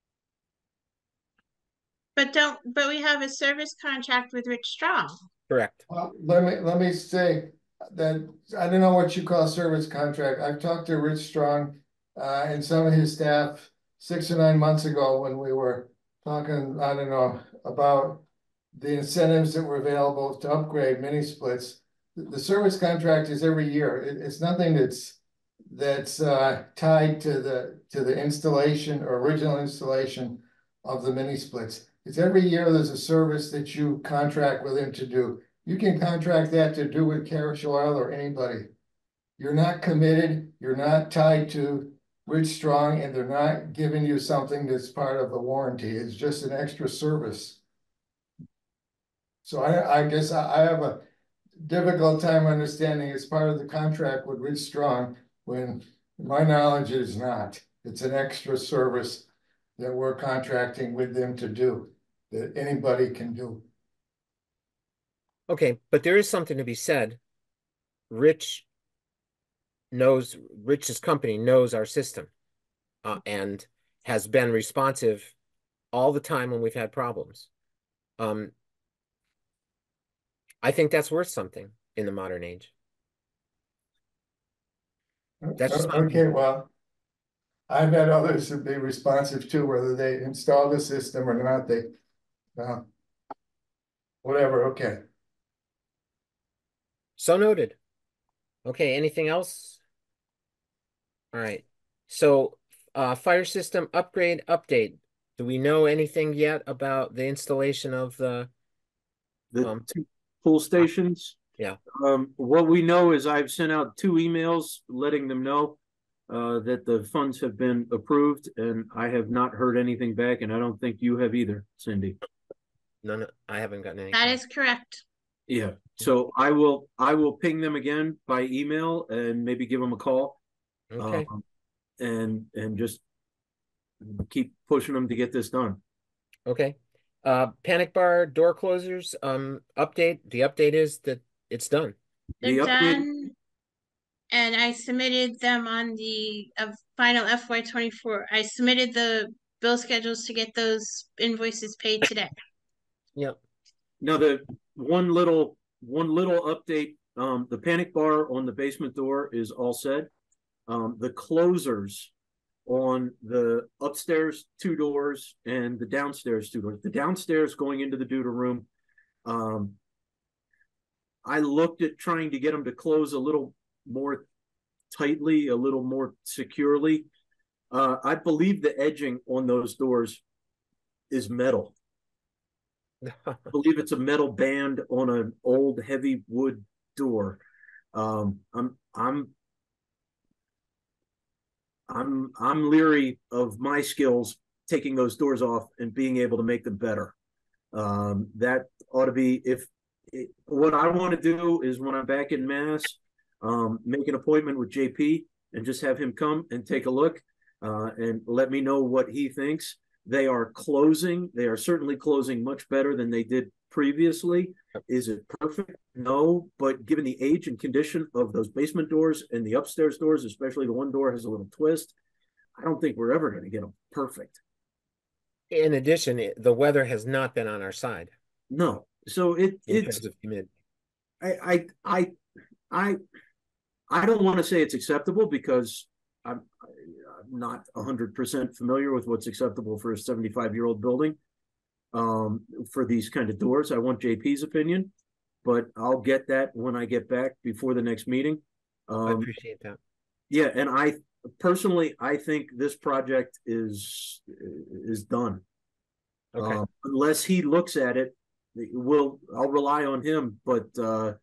But don't, but we have a service contract with Rich Strong. Correct. Well, let me, let me say that, I don't know what you call service contract. I've talked to Rich Strong uh, and some of his staff six or nine months ago when we were talking, I don't know, about the incentives that were available to upgrade mini splits. The, the service contract is every year. It, it's nothing that's that's uh, tied to the to the installation or original installation of the mini splits. It's every year there's a service that you contract with him to do. You can contract that to do with Carish Oil or anybody. You're not committed, you're not tied to Rich Strong, and they're not giving you something that's part of a warranty. It's just an extra service. So I, I guess I, I have a difficult time understanding it's part of the contract with Rich Strong when my knowledge is not. It's an extra service that we're contracting with them to do, that anybody can do. Okay, but there is something to be said. Rich knows Rich's company knows our system uh, and has been responsive all the time when we've had problems. Um, I think that's worth something in the modern age. That's just my Okay, opinion. well, I've had others to be responsive too, whether they install the system or not, they, uh, whatever, okay. So noted. Okay, anything else? All right. So, uh, fire system upgrade update. Do we know anything yet about the installation of the The um two pull stations. yeah. Um, what we know is I've sent out two emails letting them know uh, that the funds have been approved, and I have not heard anything back, and I don't think you have either, Cindy. No, no, I haven't gotten anything. That is correct. Yeah. So I will I will ping them again by email and maybe give them a call. Okay. Um, and and just keep pushing them to get this done. Okay. Uh, panic bar door closers, um, update. The update is that it's done. They're The update, done. And I submitted them on the uh, final F Y twenty-four. I submitted the bill schedules to get those invoices paid today. Yep. now the one little one little update, um, the panic bar on the basement door is all set. Um, the closers on the upstairs two doors and the downstairs two doors. The downstairs going into the doodle room, um, I looked at trying to get them to close a little more tightly, a little more securely. Uh, I believe the edging on those doors is metal. I believe it's a metal band on an old heavy wood door. Um, I'm I'm I'm I'm leery of my skills taking those doors off and being able to make them better. Um, that ought to be if it, what I want to do is when I'm back in Mass, um, make an appointment with J P and just have him come and take a look uh, and let me know what he thinks. They are closing. They are certainly closing much better than they did previously. Is it perfect? No, but given the age and condition of those basement doors and the upstairs doors, especially the one door has a little twist, I don't think we're ever going to get them perfect. In addition, it, the weather has not been on our side No, so it in it's terms of humidity. I I I I I don't want to say it's acceptable because I'm, I'm not one hundred percent familiar with what's acceptable for a seventy-five year old building um, for these kind of doors. I want J P's opinion, but I'll get that when I get back before the next meeting. Um, I appreciate that. Yeah, and I personally, I think this project is is done. Okay. Um, unless he looks at it, we'll I'll rely on him, but uh,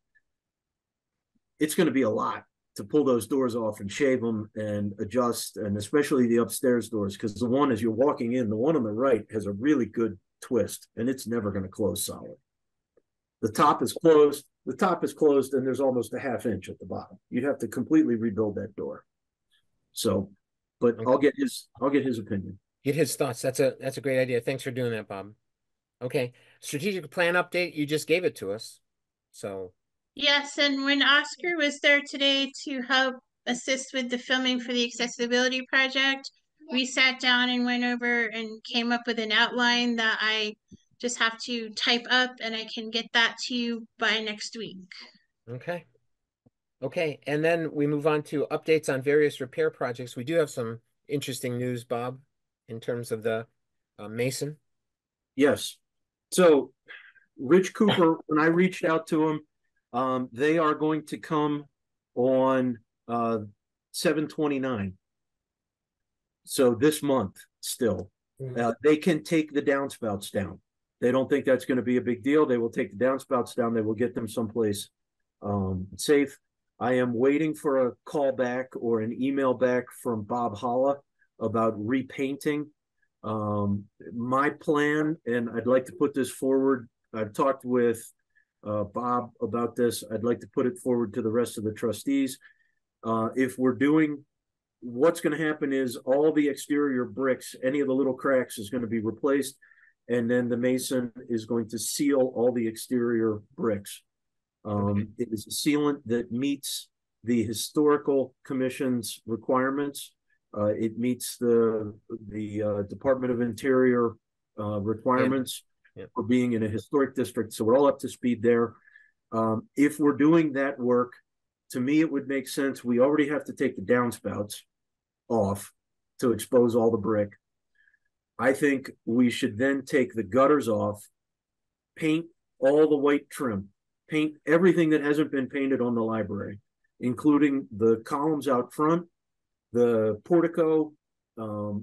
it's going to be a lot to pull those doors off and shave them and adjust, and especially the upstairs doors, because the one as you're walking in, the one on the right has a really good twist, and it's never going to close solid. The top is closed. The top is closed, and there's almost a half inch at the bottom. You'd have to completely rebuild that door. So, but Okay. I'll get his I'll get his opinion. Get his thoughts. That's a that's a great idea. Thanks for doing that, Bob. Okay. Strategic plan update. You just gave it to us. So Yes, and when Oscar was there today to help assist with the filming for the accessibility project, we sat down and went over and came up with an outline that I just have to type up, and I can get that to you by next week. okay. Okay, and then we move on to updates on various repair projects. We do have some interesting news, Bob, in terms of the uh, Mason. Yes. So Rich Cooper, when I reached out to him, um, they are going to come on uh, seven twenty-nine. So this month still. Mm-hmm. Uh, they can take the downspouts down. They don't think that's going to be a big deal. They will take the downspouts down. They will get them someplace um, safe. I am waiting for a call back or an email back from Bob Holla about repainting. Um, my plan, and I'd like to put this forward. I've talked with uh, Bob about this. I'd like to put it forward to the rest of the trustees. Uh, if we're doing, what's going to happen is all the exterior bricks, any of the little cracks is going to be replaced. And then the mason is going to seal all the exterior bricks. Um, okay. It is a sealant that meets the historical commission's requirements. Uh, it meets the the uh, Department of Interior uh, requirements yeah. Yeah. for being in a historic district. So we're all up to speed there. Um, if we're doing that work, to me, it would make sense. We already have to take the downspouts off to expose all the brick. I think we should then take the gutters off, paint all the white trim, paint everything that hasn't been painted on the library, including the columns out front, the portico. Um,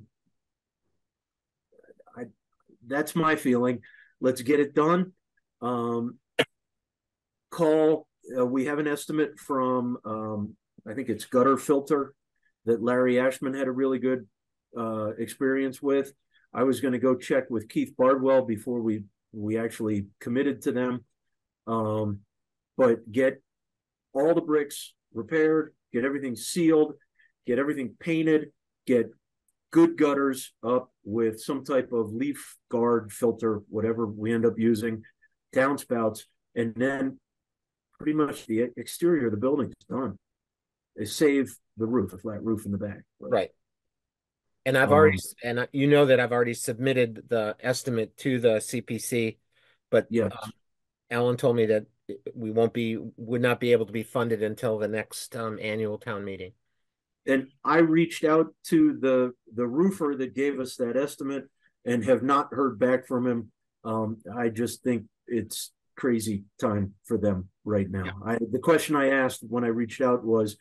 I, that's my feeling. Let's get it done. Um, call, uh, we have an estimate from, um, I think it's Gutter Filter that Larry Ashman had a really good uh, experience with. I was going to go check with Keith Bardwell before we, we actually committed to them. Um, but get all the bricks repaired, get everything sealed, get everything painted, get good gutters up with some type of leaf guard filter, whatever we end up using, downspouts, and then pretty much the exterior of the building is done. They save the roof, a flat roof in the back. Right. right. And I've um, already, and you know that I've already submitted the estimate to the C P C, but yes. um, Alan told me that we won't be, would not be able to be funded until the next um, annual town meeting. And I reached out to the the roofer that gave us that estimate and have not heard back from him. Um, I just think it's crazy time for them right now. Yeah. I, the question I asked when I reached out was,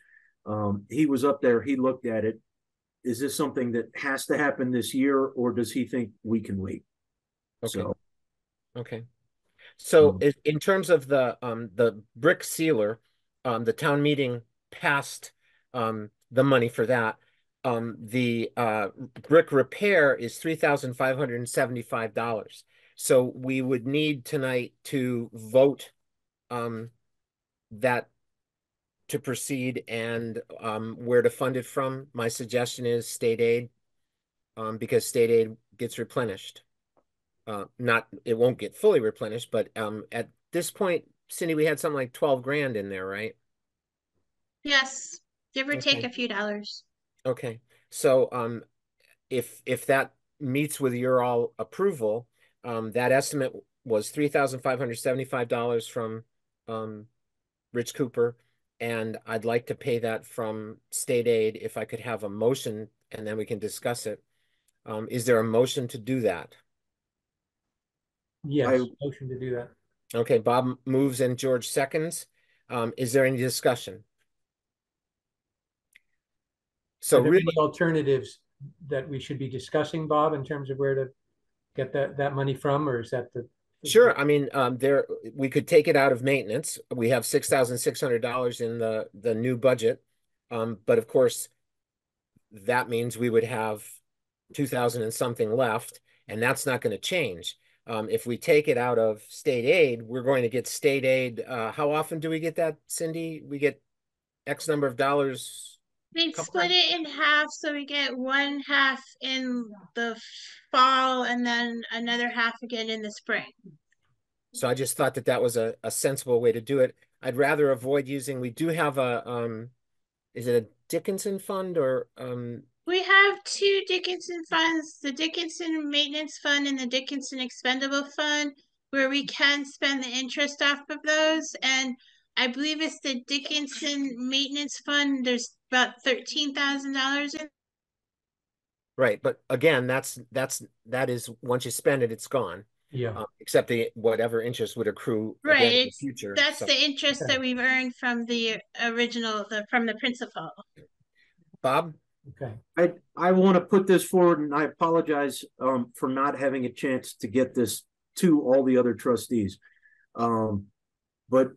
Um, he was up there, he looked at it. Is this something that has to happen this year, or does he think we can wait? Okay. So, Okay. So um, in terms of the um the brick sealer, um the town meeting passed um the money for that. Um the uh brick repair is three thousand five hundred and seventy-five dollars. So we would need tonight to vote um that to proceed and um where to fund it from. My suggestion is state aid, um because state aid gets replenished. Uh, not, it won't get fully replenished, but um, at this point, Cindy, we had something like twelve grand in there, right? Yes, give or take Okay. a few dollars. Okay. So um, if if that meets with your all approval, um, that estimate was three thousand five hundred seventy-five dollars from um, Rich Cooper, and I'd like to pay that from state aid if I could have a motion, and then we can discuss it. Um, is there a motion to do that? Yes, I motion to do that. Okay, Bob moves and George seconds. Um, is there any discussion? So Are there really, any alternatives that we should be discussing, Bob, in terms of where to get that, that money from, or is that the? sure. I mean, um, there we could take it out of maintenance. We have six thousand six hundred dollars in the the new budget, um, but of course, that means we would have two thousand and something left, and that's not going to change. Um, if we take it out of state aid, we're going to get state aid. Uh, how often do we get that, Cindy? We get X number of dollars. They Couple split times. it in half, so we get one half in the fall and then another half again in the spring. So I just thought that that was a, a sensible way to do it. I'd rather avoid using, we do have a, um, is it a Dickinson fund or, um, We have two Dickinson funds, the Dickinson Maintenance Fund and the Dickinson Expendable Fund, where we can spend the interest off of those. And I believe it's the Dickinson Maintenance Fund. There's about thirteen thousand dollars in. right. But again, that's, that's, that is, once you spend it, it's gone. Yeah. Uh, except the, whatever interest would accrue again Right, in the it's, future. that's So, the interest Okay. that we've earned from the original, the, from the principal. Bob? Okay. I I want to put this forward, and I apologize um, for not having a chance to get this to all the other trustees. Um, but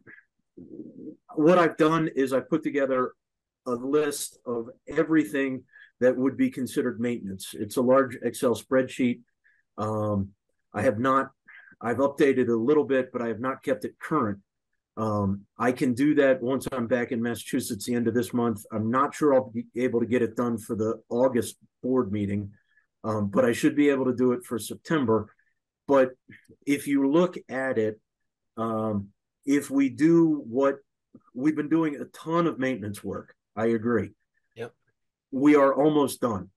what I've done is I put together a list of everything that would be considered maintenance. It's a large Excel spreadsheet. Um, I have not, I've updated a little bit, but I have not kept it current. Um, I can do that once I'm back in Massachusetts the end of this month. I'm not sure I'll be able to get it done for the August board meeting, um, but I should be able to do it for September. But if you look at it, um, if we do what we've been doing, a ton of maintenance work, I agree. Yep. We are almost done,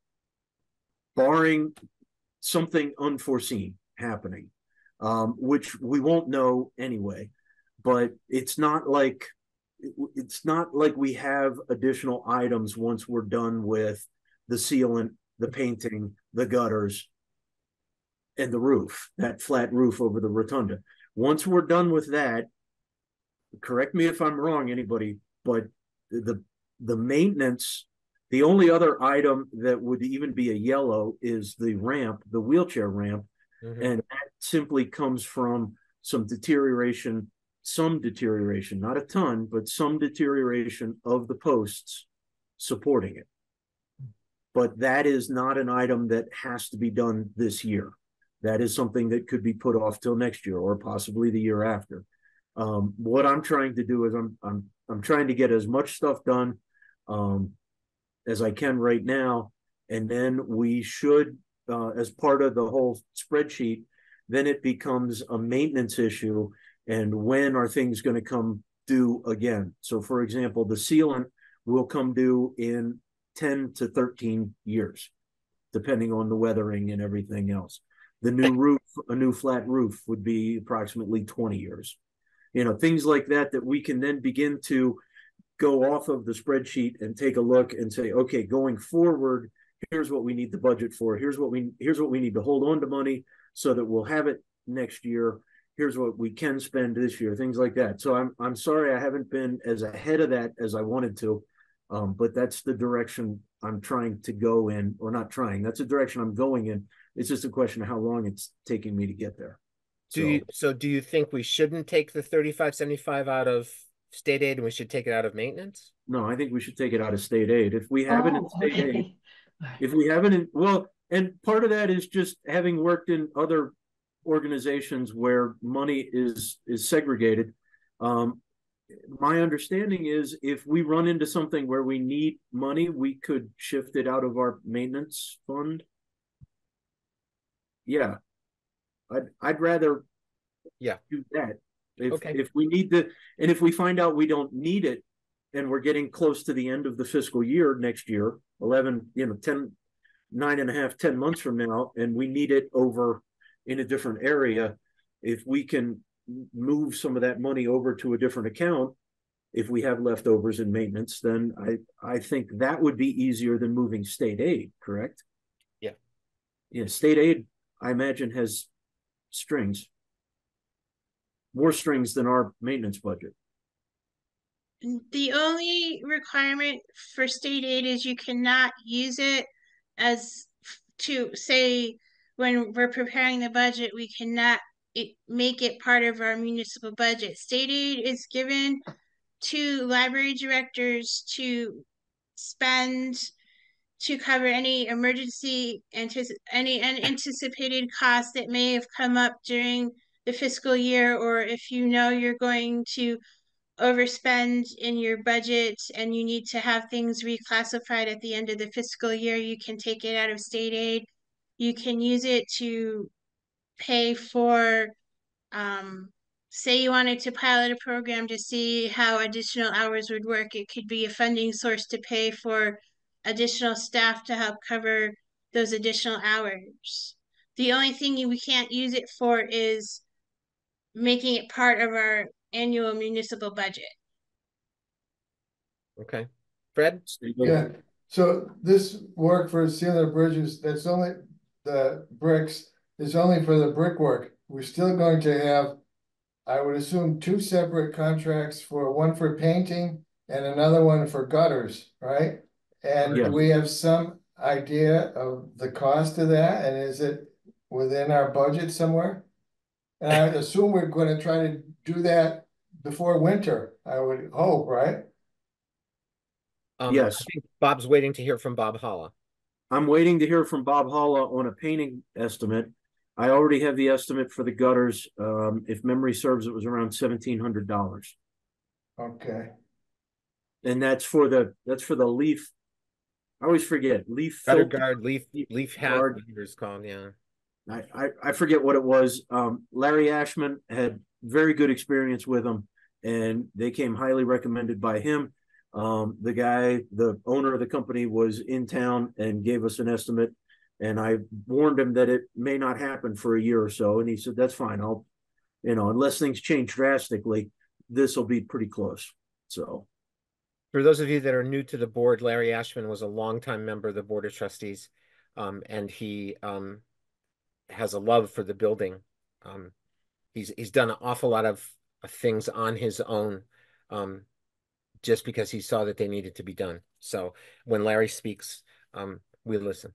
barring something unforeseen happening, um, which we won't know anyway. But it's not like it's not like we have additional items once we're done with the sealant, the painting, the gutters, and the roof, that flat roof over the rotunda. Once we're done with that, correct me if I'm wrong, anybody, but the the maintenance, the only other item that would even be a yellow is the ramp, the wheelchair ramp, mm-hmm. and that simply comes from some deterioration, some deterioration, not a ton, but some deterioration of the posts supporting it. But that is not an item that has to be done this year. That is something that could be put off till next year or possibly the year after. Um, what I'm trying to do is I'm I'm I'm trying to get as much stuff done um, as I can right now, and then we should, uh, as part of the whole spreadsheet, then it becomes a maintenance issue. And when are things going to come due again? So, for example, the sealant will come due in ten to thirteen years, depending on the weathering and everything else. The new roof, a new flat roof, would be approximately twenty years. You know, things like that, that we can then begin to go off of the spreadsheet and take a look and say, okay, going forward, here's what we need the budget for. Here's what we here's what we need to hold on to money so that we'll have it next year. Here's what we can spend this year, things like that. So I'm I'm sorry I haven't been as ahead of that as I wanted to. Um, but that's the direction I'm trying to go in, or not trying. That's the direction I'm going in. It's just a question of how long it's taking me to get there. Do So, you, so do you think we shouldn't take the thirty-five seventy-five out of state aid and we should take it out of maintenance? no, I think we should take it out of state aid. If we have it in Oh, state aid, okay. if we haven't, in, well, and part of that is just having worked in other organizations where money is is segregated. Um, my understanding is if we run into something where we need money, we could shift it out of our maintenance fund. Yeah, I'd I'd rather Yeah. do that. If Okay. if we need to, and if we find out we don't need it, and we're getting close to the end of the fiscal year next year, eleven, you know, ten, nine and a half, ten months from now, and we need it over in a different area, if we can move some of that money over to a different account, if we have leftovers in maintenance, then I, I think that would be easier than moving state aid, correct? Yeah. Yeah, state aid, I imagine, has strings, more strings than our maintenance budget. The only requirement for state aid is you cannot use it as to say when we're preparing the budget, we cannot it, make it part of our municipal budget. State aid is given to library directors to spend to cover any emergency antici- any unanticipated costs that may have come up during the fiscal year, or if you know you're going to overspend in your budget and you need to have things reclassified at the end of the fiscal year, you can take it out of state aid. You can use it to pay for, um, say you wanted to pilot a program to see how additional hours would work. It could be a funding source to pay for additional staff to help cover those additional hours. The only thing we can't use it for is making it part of our annual municipal budget. Okay. Fred? Yeah, so this work for sealing bridges, that's only the bricks, is only for the brickwork. We're still going to have, I would assume, two separate contracts, for one for painting and another one for gutters, right? And Yeah. do we have some idea of the cost of that? And is it within our budget somewhere? And I assume we're going to try to do that before winter, I would hope, right? Um, Yes. I think Bob's waiting to hear from Bob Holla. I'm waiting to hear from Bob Holla on a painting estimate. I already have the estimate for the gutters. Um, if memory serves, it was around seventeen hundred dollars. Okay. And that's for the, that's for the leaf. I always forget, leaf Gutter filter. guard, leaf, leaf hat, guard. whatever it's called, yeah. I, I, I forget what it was. Um, Larry Ashman had very good experience with them, and they came highly recommended by him. Um, the guy, the owner of the company, was in town and gave us an estimate, and I warned him that it may not happen for a year or so, and he said, that's fine. I'll, you know, unless things change drastically, this will be pretty close. So For those of you that are new to the board, Larry Ashman was a longtime member of the Board of Trustees, um, and he um, has a love for the building. Um, he's he's done an awful lot of, of things on his own, um, just because he saw that they needed to be done. So when Larry speaks, um, we listen.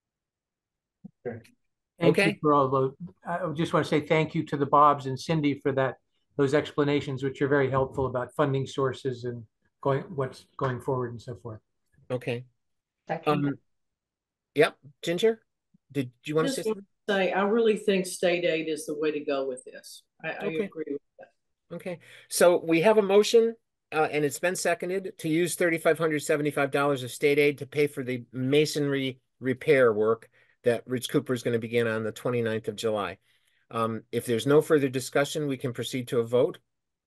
Okay. Thank Okay. you for all those. I just want to say thank you to the Bobs and Cindy for that, those explanations, which are very helpful about funding sources and going, what's going forward and so forth. Okay. Second. Um, yep. Ginger, did you want to say Just want something? to say, I really think state aid is the way to go with this. I, I Okay. agree with that. Okay. So we have a motion, uh, and it's been seconded to use thirty-five hundred seventy-five dollars of state aid to pay for the masonry repair work that Rich Cooper is going to begin on the twenty-ninth of July. Um, if there's no further discussion, we can proceed to a vote.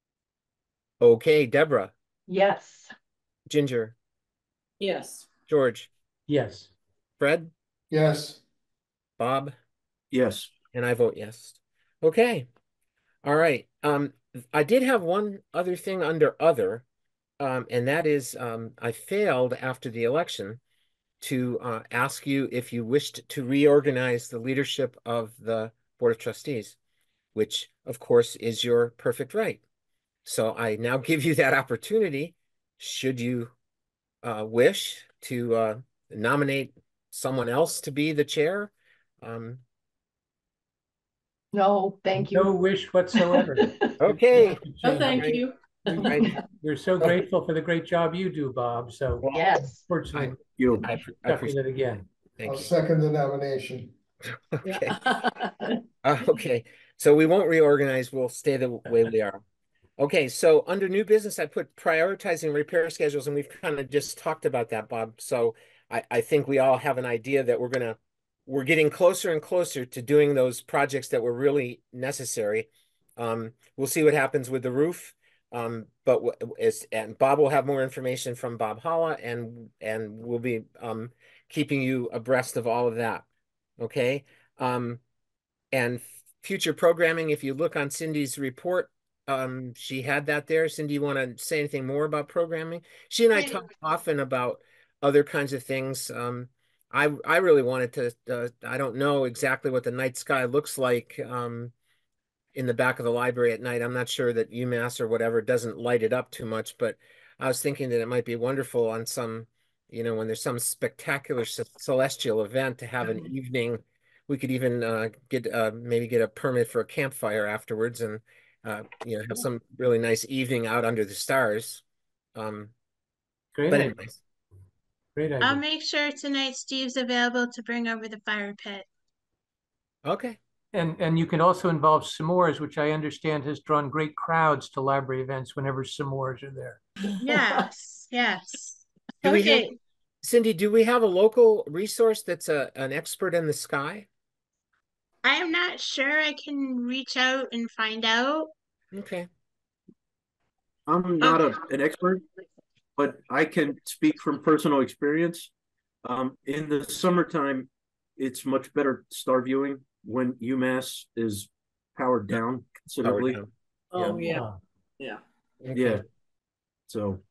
Okay, Deborah, Yes. Ginger, Yes. George, Yes. Fred, Yes. Bob, yes. and I vote yes. Okay. All right. Um, I did have one other thing under other, um, and that is um, I failed after the election to uh, ask you if you wished to reorganize the leadership of the Board of Trustees, which, of course, is your perfect right. So I now give you that opportunity, should you uh, wish to uh, nominate someone else to be the chair? Um, No, thank No you. wish whatsoever. okay. No, Change. thank Right. you. We- Right. We're so grateful for the great job you do, Bob. So Well, Yes. fortunately, You. I, I stuck appreciate with it again. Thank I'll you. second the nomination. Okay. Yeah. Uh, okay. So we won't reorganize. We'll stay the way we are. Okay. So under new business, I put prioritizing repair schedules, and we've kind of just talked about that, Bob. So I, I think we all have an idea that we're gonna we're getting closer and closer to doing those projects that were really necessary. Um, we'll see what happens with the roof. Um, but as and Bob will have more information from Bob Holla, and and we'll be um keeping you abreast of all of that. Okay. Um, and future programming, if you look on Cindy's report, um, she had that there. Cindy, you want to say anything more about programming? She and I talk often about other kinds of things. Um, I I really wanted to. Uh, I don't know exactly what the night sky looks like. Um, in the back of the library at night. I'm not sure that UMass or whatever doesn't light it up too much, but I was thinking that it might be wonderful on some, you know, when there's some spectacular celestial event to have an evening. We could even uh, get uh, maybe get a permit for a campfire afterwards, and uh, you know, have some really nice evening out under the stars. Um, Great but idea. anyways, Great I'll idea. make sure tonight Steve's available to bring over the fire pit. okay. And and you can also involve s'mores, which I understand has drawn great crowds to library events whenever s'mores are there. Yes, yes. Do we have, Okay, Cindy, do we have a local resource that's a, an expert in the sky? I am not sure. I can reach out and find out. Okay. I'm Oh, not a, an expert, but I can speak from personal experience. Um, in the summertime, it's much better star viewing when UMass is powered down Power considerably. down. Oh, Yeah. yeah, Ah, yeah. Okay. Yeah, so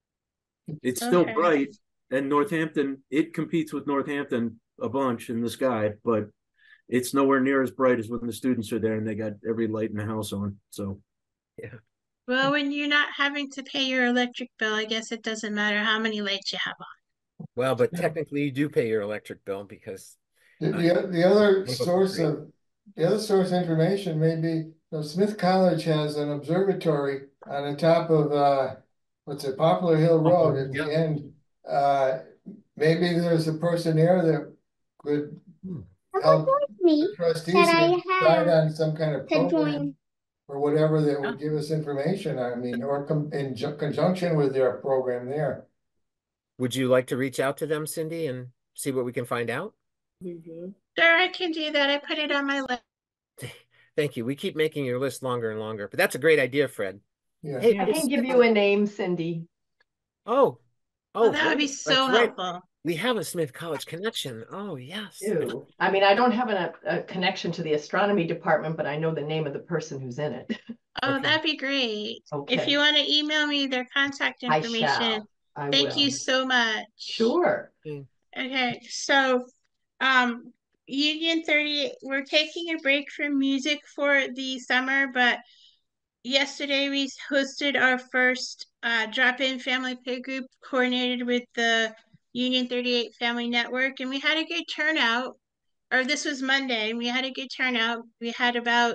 it's still okay. bright, and Northampton, it competes with Northampton a bunch in the sky, but it's nowhere near as bright as when the students are there and they got every light in the house on. So Yeah. Well, when you're not having to pay your electric bill, I guess it doesn't matter how many lights you have on. Well, but technically you do pay your electric bill because The, uh, the, the other one of us is source free. of, the other source of information may be, you know, Smith College has an observatory on the top of, uh, what's it, Poplar Hill Road at Yeah. the end. Uh, maybe there's a person there that could help Me the trustees that I decide have on some kind of to join. program or whatever that Oh, would give us information. I mean, or com in ju- conjunction with their program there. Would you like to reach out to them, Cindy, and see what we can find out? Mhm. sure, I can do that. I put it on my list. Thank you. We keep making your list longer and longer, but that's a great idea, Fred. Yeah. Hey, I can this, give you a name, Cindy. oh, Oh, oh, that would be right. That's so right. helpful. We have a Smith College connection. Oh, yes. Ew. I mean, I don't have a, a connection to the astronomy department, but I know the name of the person who's in it. Oh, Okay. that'd be great. If Okay, you want to email me their contact I information, shall. I thank you will. so much. Sure. Okay. Okay, so um Union thirty, we're taking a break from music for the summer, but yesterday we hosted our first uh, drop-in family play group coordinated with the Union thirty-eight Family Network, and we had a good turnout. Or this was Monday, and we had a good turnout. We had about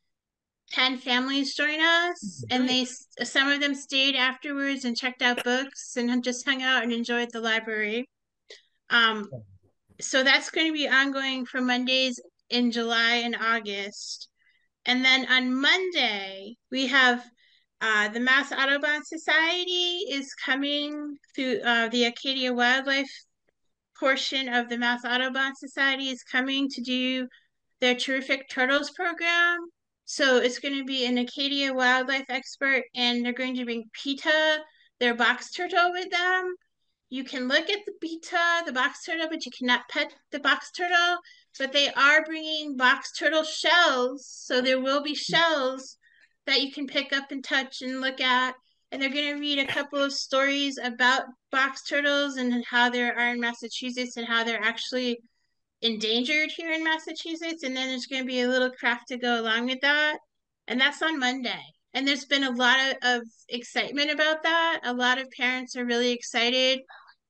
ten families join us, and they some of them stayed afterwards and checked out books and just hung out and enjoyed the library. Um, so that's going to be ongoing for Mondays in July and August. And then on Monday, we have uh, the Mass Audubon Society is coming through uh, the Acadia Wildlife portion of the Mass Audubon Society is coming to do their Terrific Turtles program. So it's going to be an Acadia wildlife expert, and they're going to bring PETA, their box turtle, with them. You can look at the PETA, the box turtle, but you cannot pet the box turtle. But they are bringing box turtle shells, so there will be shells that you can pick up and touch and look at. And they're going to read a couple of stories about box turtles and how they are in Massachusetts and how they're actually endangered here in Massachusetts. And then there's going to be a little craft to go along with that. And that's on Monday. And there's been a lot of, of excitement about that. A lot of parents are really excited.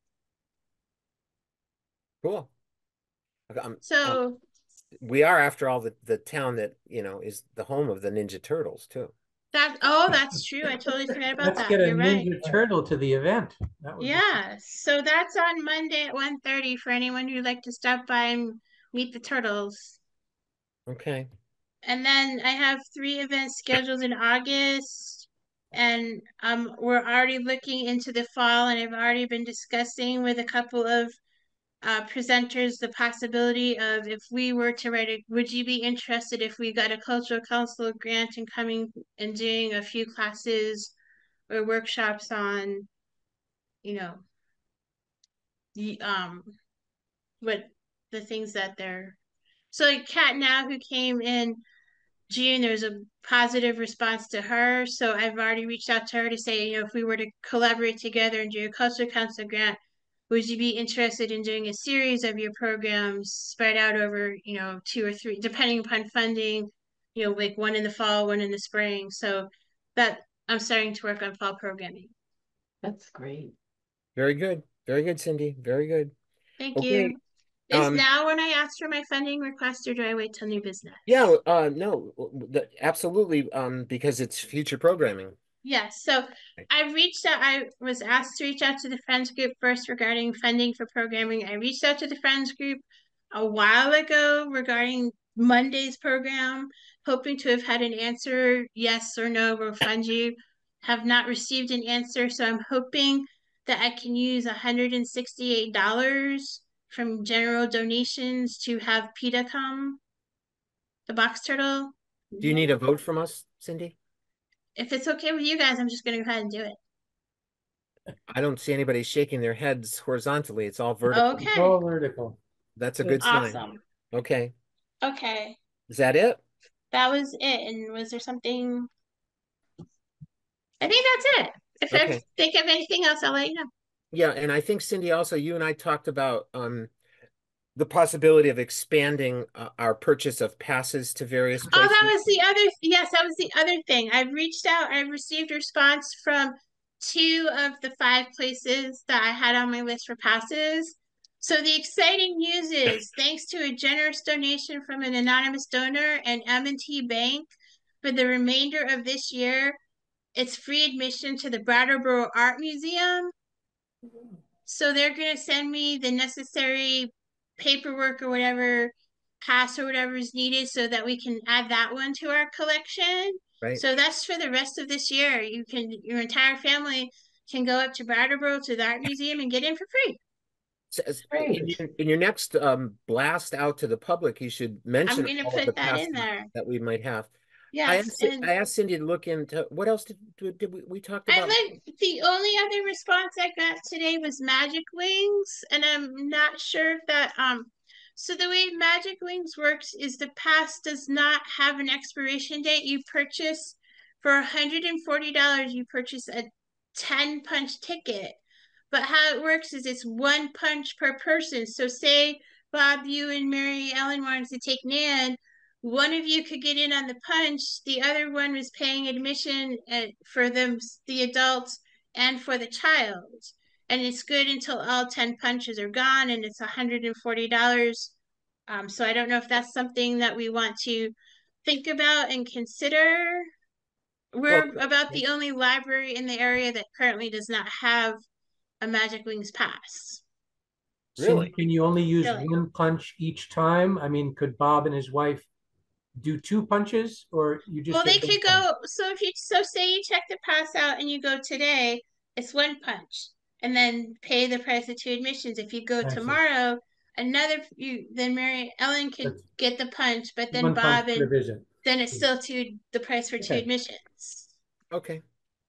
Cool. Um, um, So we are, after all, the, the town that, you know, is the home of the Ninja Turtles, too. that, oh, that's true. I totally forgot about Let's that. get a You're right. Ninja Turtle to the event. That would be Yeah. So that's on Monday at one thirty for anyone who'd like to stop by and meet the turtles. Okay. And then I have three events scheduled in August. And um, we're already looking into the fall, and I've already been discussing with a couple of uh, presenters the possibility of, if we were to write a, would you be interested if we got a cultural council grant and coming and doing a few classes or workshops on, you know, the um what the things that they're, so like Kat now, who came in June, there was a positive response to her. So I've already reached out to her to say, you know, if we were to collaborate together and do a cultural council grant, would you be interested in doing a series of your programs spread out over, you know, two or three, depending upon funding, you know, like one in the fall, one in the spring. So that I'm starting to work on fall programming. That's great. Very good. Very good, Cindy. Very good. Thank Okay. you. Is Um, now when I ask for my funding request, or do I wait till new business? yeah, uh, no, the, absolutely, um, because it's future programming. Yes, so I reached out, I was asked to reach out to the Friends group first regarding funding for programming. I reached out to the Friends group a while ago regarding Monday's program, hoping to have had an answer, yes or no, we'll fund you. Have not received an answer, so I'm hoping that I can use one hundred sixty-eight dollars from general donations to have PETA come, the box turtle. Do you need a vote from us, Cindy? If it's okay with you guys, I'm just gonna go ahead and do it. I don't see anybody shaking their heads horizontally. It's all vertical. it's Okay, all vertical. That's a good sign. awesome. Okay. Okay, Is that it? that was it. And was there something? I think that's it. If I Okay. think of anything else, I'll let you know. Yeah, and I think, Cindy, also you and I talked about um the possibility of expanding uh, our purchase of passes to various Oh, that places. was the other, yes, that was the other thing. I've reached out, I've received a response from two of the five places that I had on my list for passes. So the exciting news is, thanks to a generous donation from an anonymous donor and M and T Bank, for the remainder of this year, it's free admission to the Brattleboro Art Museum. So they're going to send me the necessary paperwork or whatever, pass or whatever is needed, so that we can add that one to our collection. Right. So that's for the rest of this year. You can, your entire family can go up to Brattleboro to the art museum and get in for free. So, as- in Great. your, in your next um blast out to the public, you should I'm mention going to all of the put that in passes there. that we might have. I Yes, asked and I asked Cindy to look into what else did, did, did we, we talked I about? like, the only other response I got today was Magic Wings, and I'm not sure if that um so the way Magic Wings works is the pass does not have an expiration date. You purchase for one hundred forty dollars, you purchase a ten punch ticket. But how it works is it's one punch per person. So say, Bob, you and Mary Ellen wanted to take Nan, one of you could get in on the punch, the other one was paying admission uh, for them, the adults, and for the child. And it's good until all ten punches are gone, and it's one hundred forty dollars. Um, so I don't know if that's something that we want to think about and consider. Well, We're about the only library in the area that currently does not have a Magic Wings pass. Cindy, really? can you only use Really? one punch each time? I mean, could Bob and his wife do two punches, or you just Well, they get one could punch? go, so if you, so say you check the pass out and you go today, it's one punch, and then pay the price of two admissions. If you go I see. tomorrow, another, you, then Mary Ellen could That's get the punch, but then one punch Bob per and visit. then it's still two, the price for two Okay. admissions. Okay.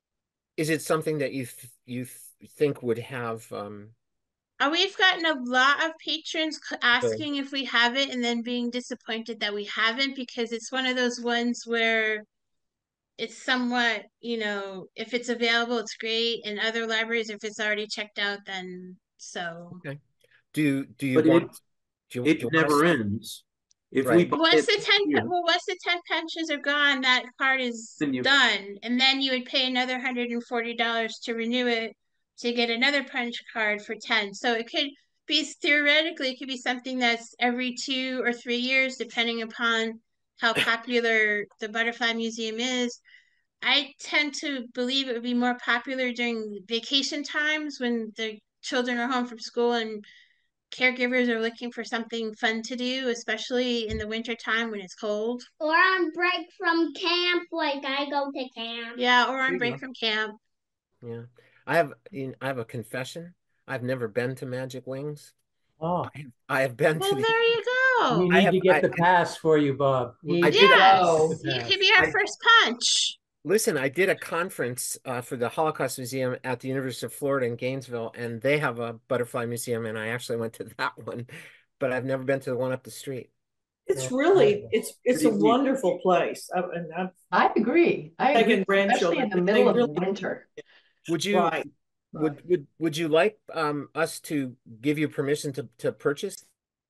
Is it something that you th you th think would have um Uh, we've gotten a lot of patrons c- the asking if we have it and then being disappointed that we haven't, because it's one of those ones where it's somewhat, you know, if it's available, it's great. In other libraries, if it's already checked out, then so. okay. Do do you But it want do you, do it you want never us ends. If we Right. buy Once it the this ten, year, well, once the ten punches are gone, that card is then you done, and then you would pay another hundred and forty dollars to renew it to get another punch card for ten. So it could be theoretically, it could be something that's every two or three years, depending upon how popular the Butterfly Museum is. I tend to believe it would be more popular during vacation times when the children are home from school and caregivers are looking for something fun to do, especially in the winter time when it's cold. Or on break from camp, like I go to camp. Yeah, or on There you break go. from camp. Yeah. I have you know, I have a confession. I've never been to Magic Wings. Oh, I have, I have been Well, to the there you go. we I need have to get I the pass for you, Bob. We'll I get did Yes, the you pass. could be our I first punch. listen, I did a conference uh, for the Holocaust Museum at the University of Florida in Gainesville, and they have a butterfly museum, and I actually went to that one, but I've never been to the one up the street. It's Oh, really, it's, it's a Pretty neat. wonderful place. I- And I've I agree. I agree, taken especially grandchildren. in the but middle they of really winter. Would you Right. would Right. would would you like um us to give you permission to to purchase?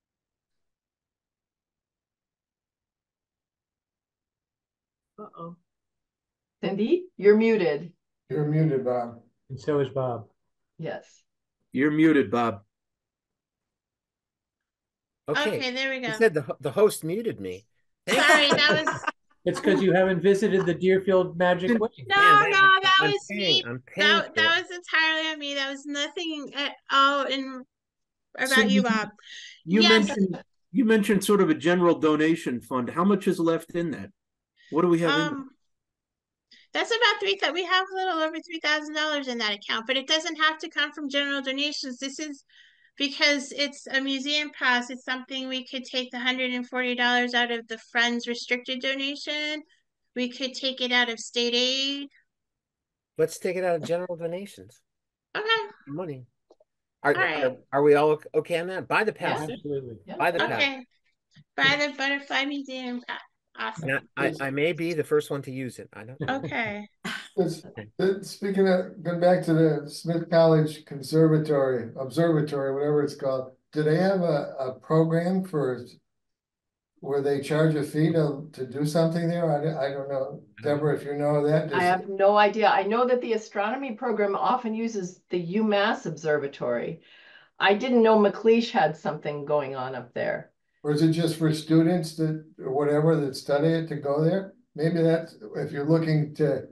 Uh-oh. Cindy, you're muted. You're muted, Bob. And so is Bob. Yes. You're muted, Bob. Okay, Okay, there we you go. said the the host muted me. Thank Sorry, you. that was It's because you haven't visited the Deerfield Magic Wing. no, Man, no, that- that I'm was paying, me. I'm paying That for that it. was entirely on me. That was nothing at all in about Cindy, you, Bob. You Yes, mentioned you mentioned sort of a general donation fund. How much is left in that? What do we have in there? um, that's about three that we have a little over three thousand dollars in that account, but it doesn't have to come from general donations. This is because it's a museum pass. It's something we could take the hundred and forty dollars out of the Friends restricted donation. We could take it out of state aid. Let's take it out of general donations. Okay, Money. Are all right, are, are we all okay on that? Buy the pass. Yeah. Absolutely. Yeah. Buy the pass. okay. By the Butterfly Museum pass. Awesome. And I, I I may be the first one to use it. I don't know. Okay. It's- it- Speaking of, going back to the Smith College Conservatory, Observatory, whatever it's called, do they have a, a program for where they charge a fee to, to do something there? I, don't- I don't know. Deborah, if you know that. I does- have no idea. I know that the astronomy program often uses the UMass Observatory. I didn't know McLeish had something going on up there. Or is it just for students that, or whatever, that study it to go there? Maybe that's, if you're looking to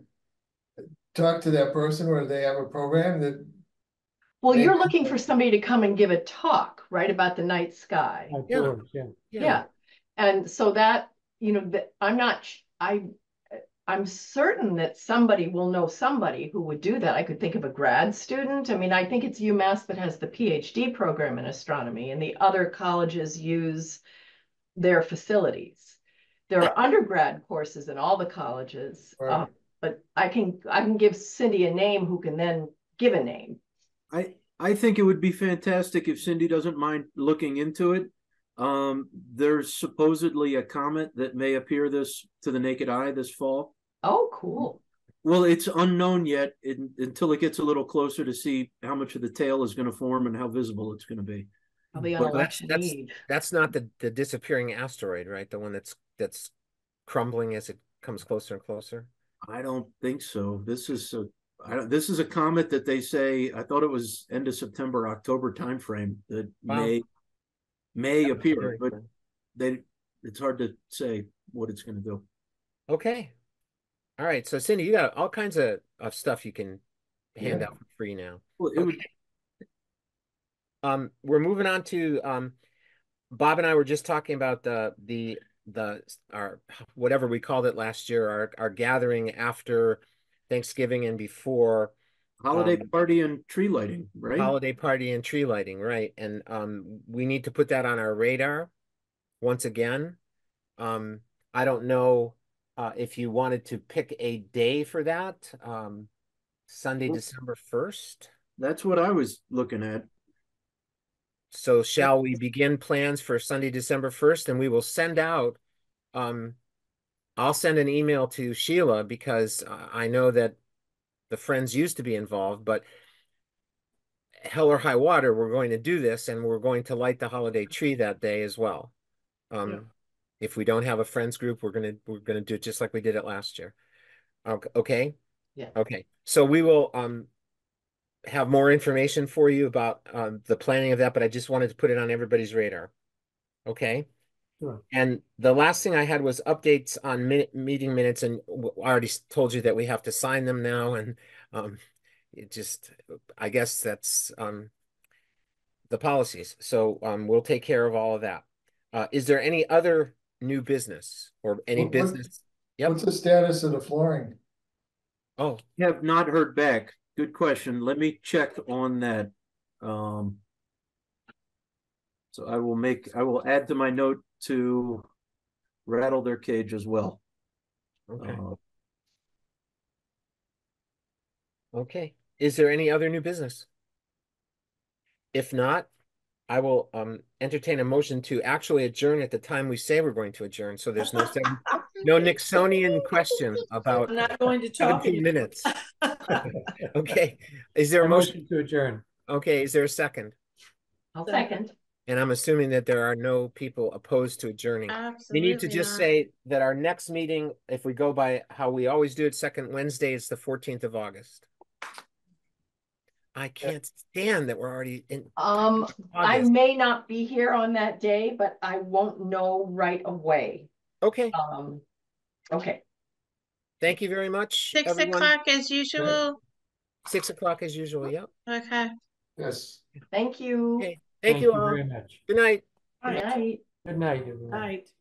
talk to that person, or they have a program that, Well, Maybe- you're looking for somebody to come and give a talk, right, about the night sky. Outdoors, yeah. Yeah. And so that, you know, that I'm not, sh- I, I'm certain that somebody will know somebody who would do that. I could think of a grad student. I mean, I think it's UMass that has the PhD program in astronomy, and the other colleges use their facilities. There are undergrad courses in all the colleges, Right. uh, but I can, I can give Cindy a name who can then give a name. I I think it would be fantastic if Cindy doesn't mind looking into it. Um, there's supposedly a comet that may appear this to the naked eye this fall. Oh, cool. Well, it's unknown yet in, until it gets a little closer to see how much of the tail is going to form and how visible it's going to be. Probably on Well, that's election that's eve. that's not the the disappearing asteroid, right? The one that's that's crumbling as it comes closer and closer. I don't think so. This is a I don't, this is a comet that they say, I thought it was end of September, October timeframe that Wow. may may That was appear, very but cool. they it's hard to say what it's going to do. Okay. All right. So Cindy, you got all kinds of, of stuff you can hand Yeah. out for free now. Well, it would Okay. Um, we're moving on to um Bob and I were just talking about the the the our whatever we called it last year, our our gathering after Thanksgiving and before holiday um, party and tree lighting, right? holiday party and tree lighting, right? And um we need to put that on our radar once again. Um, I don't know uh if you wanted to pick a day for that. Um, Sunday, Well- December first. That's what I was looking at. So shall we begin plans for Sunday, December first? And we will send out, um, I'll send an email to Sheila because uh, I know that the Friends used to be involved, but hell or high water, we're going to do this and we're going to light the holiday tree that day as well. Um, If we don't have a friends group, we're gonna we're gonna do it just like we did it last year. Okay. Okay. Yeah. Okay. So we will um have more information for you about um the planning of that, but I just wanted to put it on everybody's radar. Okay. Sure. And the last thing I had was updates on minute meeting minutes, and I already told you that we have to sign them now, and um it just I guess that's um the policies. So um we'll take care of all of that. Uh, is there any other new business or any What- what- business? Yep. What's the status of the flooring? Oh, Have not heard back. Good question. Let me check on that. Um, so I will make, I will add to my note to rattle their cage as well. okay. Uh, Okay. Is there any other new business? If not, I will um entertain a motion to actually adjourn at the time we say we're going to adjourn. So there's no seven, no Nixonian question about I'm not going to talk seventeen anymore. minutes. Okay. Is there I a motion? motion to adjourn. Okay. Is there a second? I'll second. And I'm assuming that there are no people opposed to adjourning. We need to Absolutely just not. say that our next meeting, if we go by how we always do it, second Wednesday, is the fourteenth of August. I can't stand that we're already in Um, I August. may not be here on that day, but I won't know right away. Okay. Um, okay. Thank you very much, Six everyone. o'clock as usual. Six o'clock as usual. Yep. Okay. Yes. Thank you. Okay. Thank you all. very much. Good night. Good night. Good night, everyone. Right.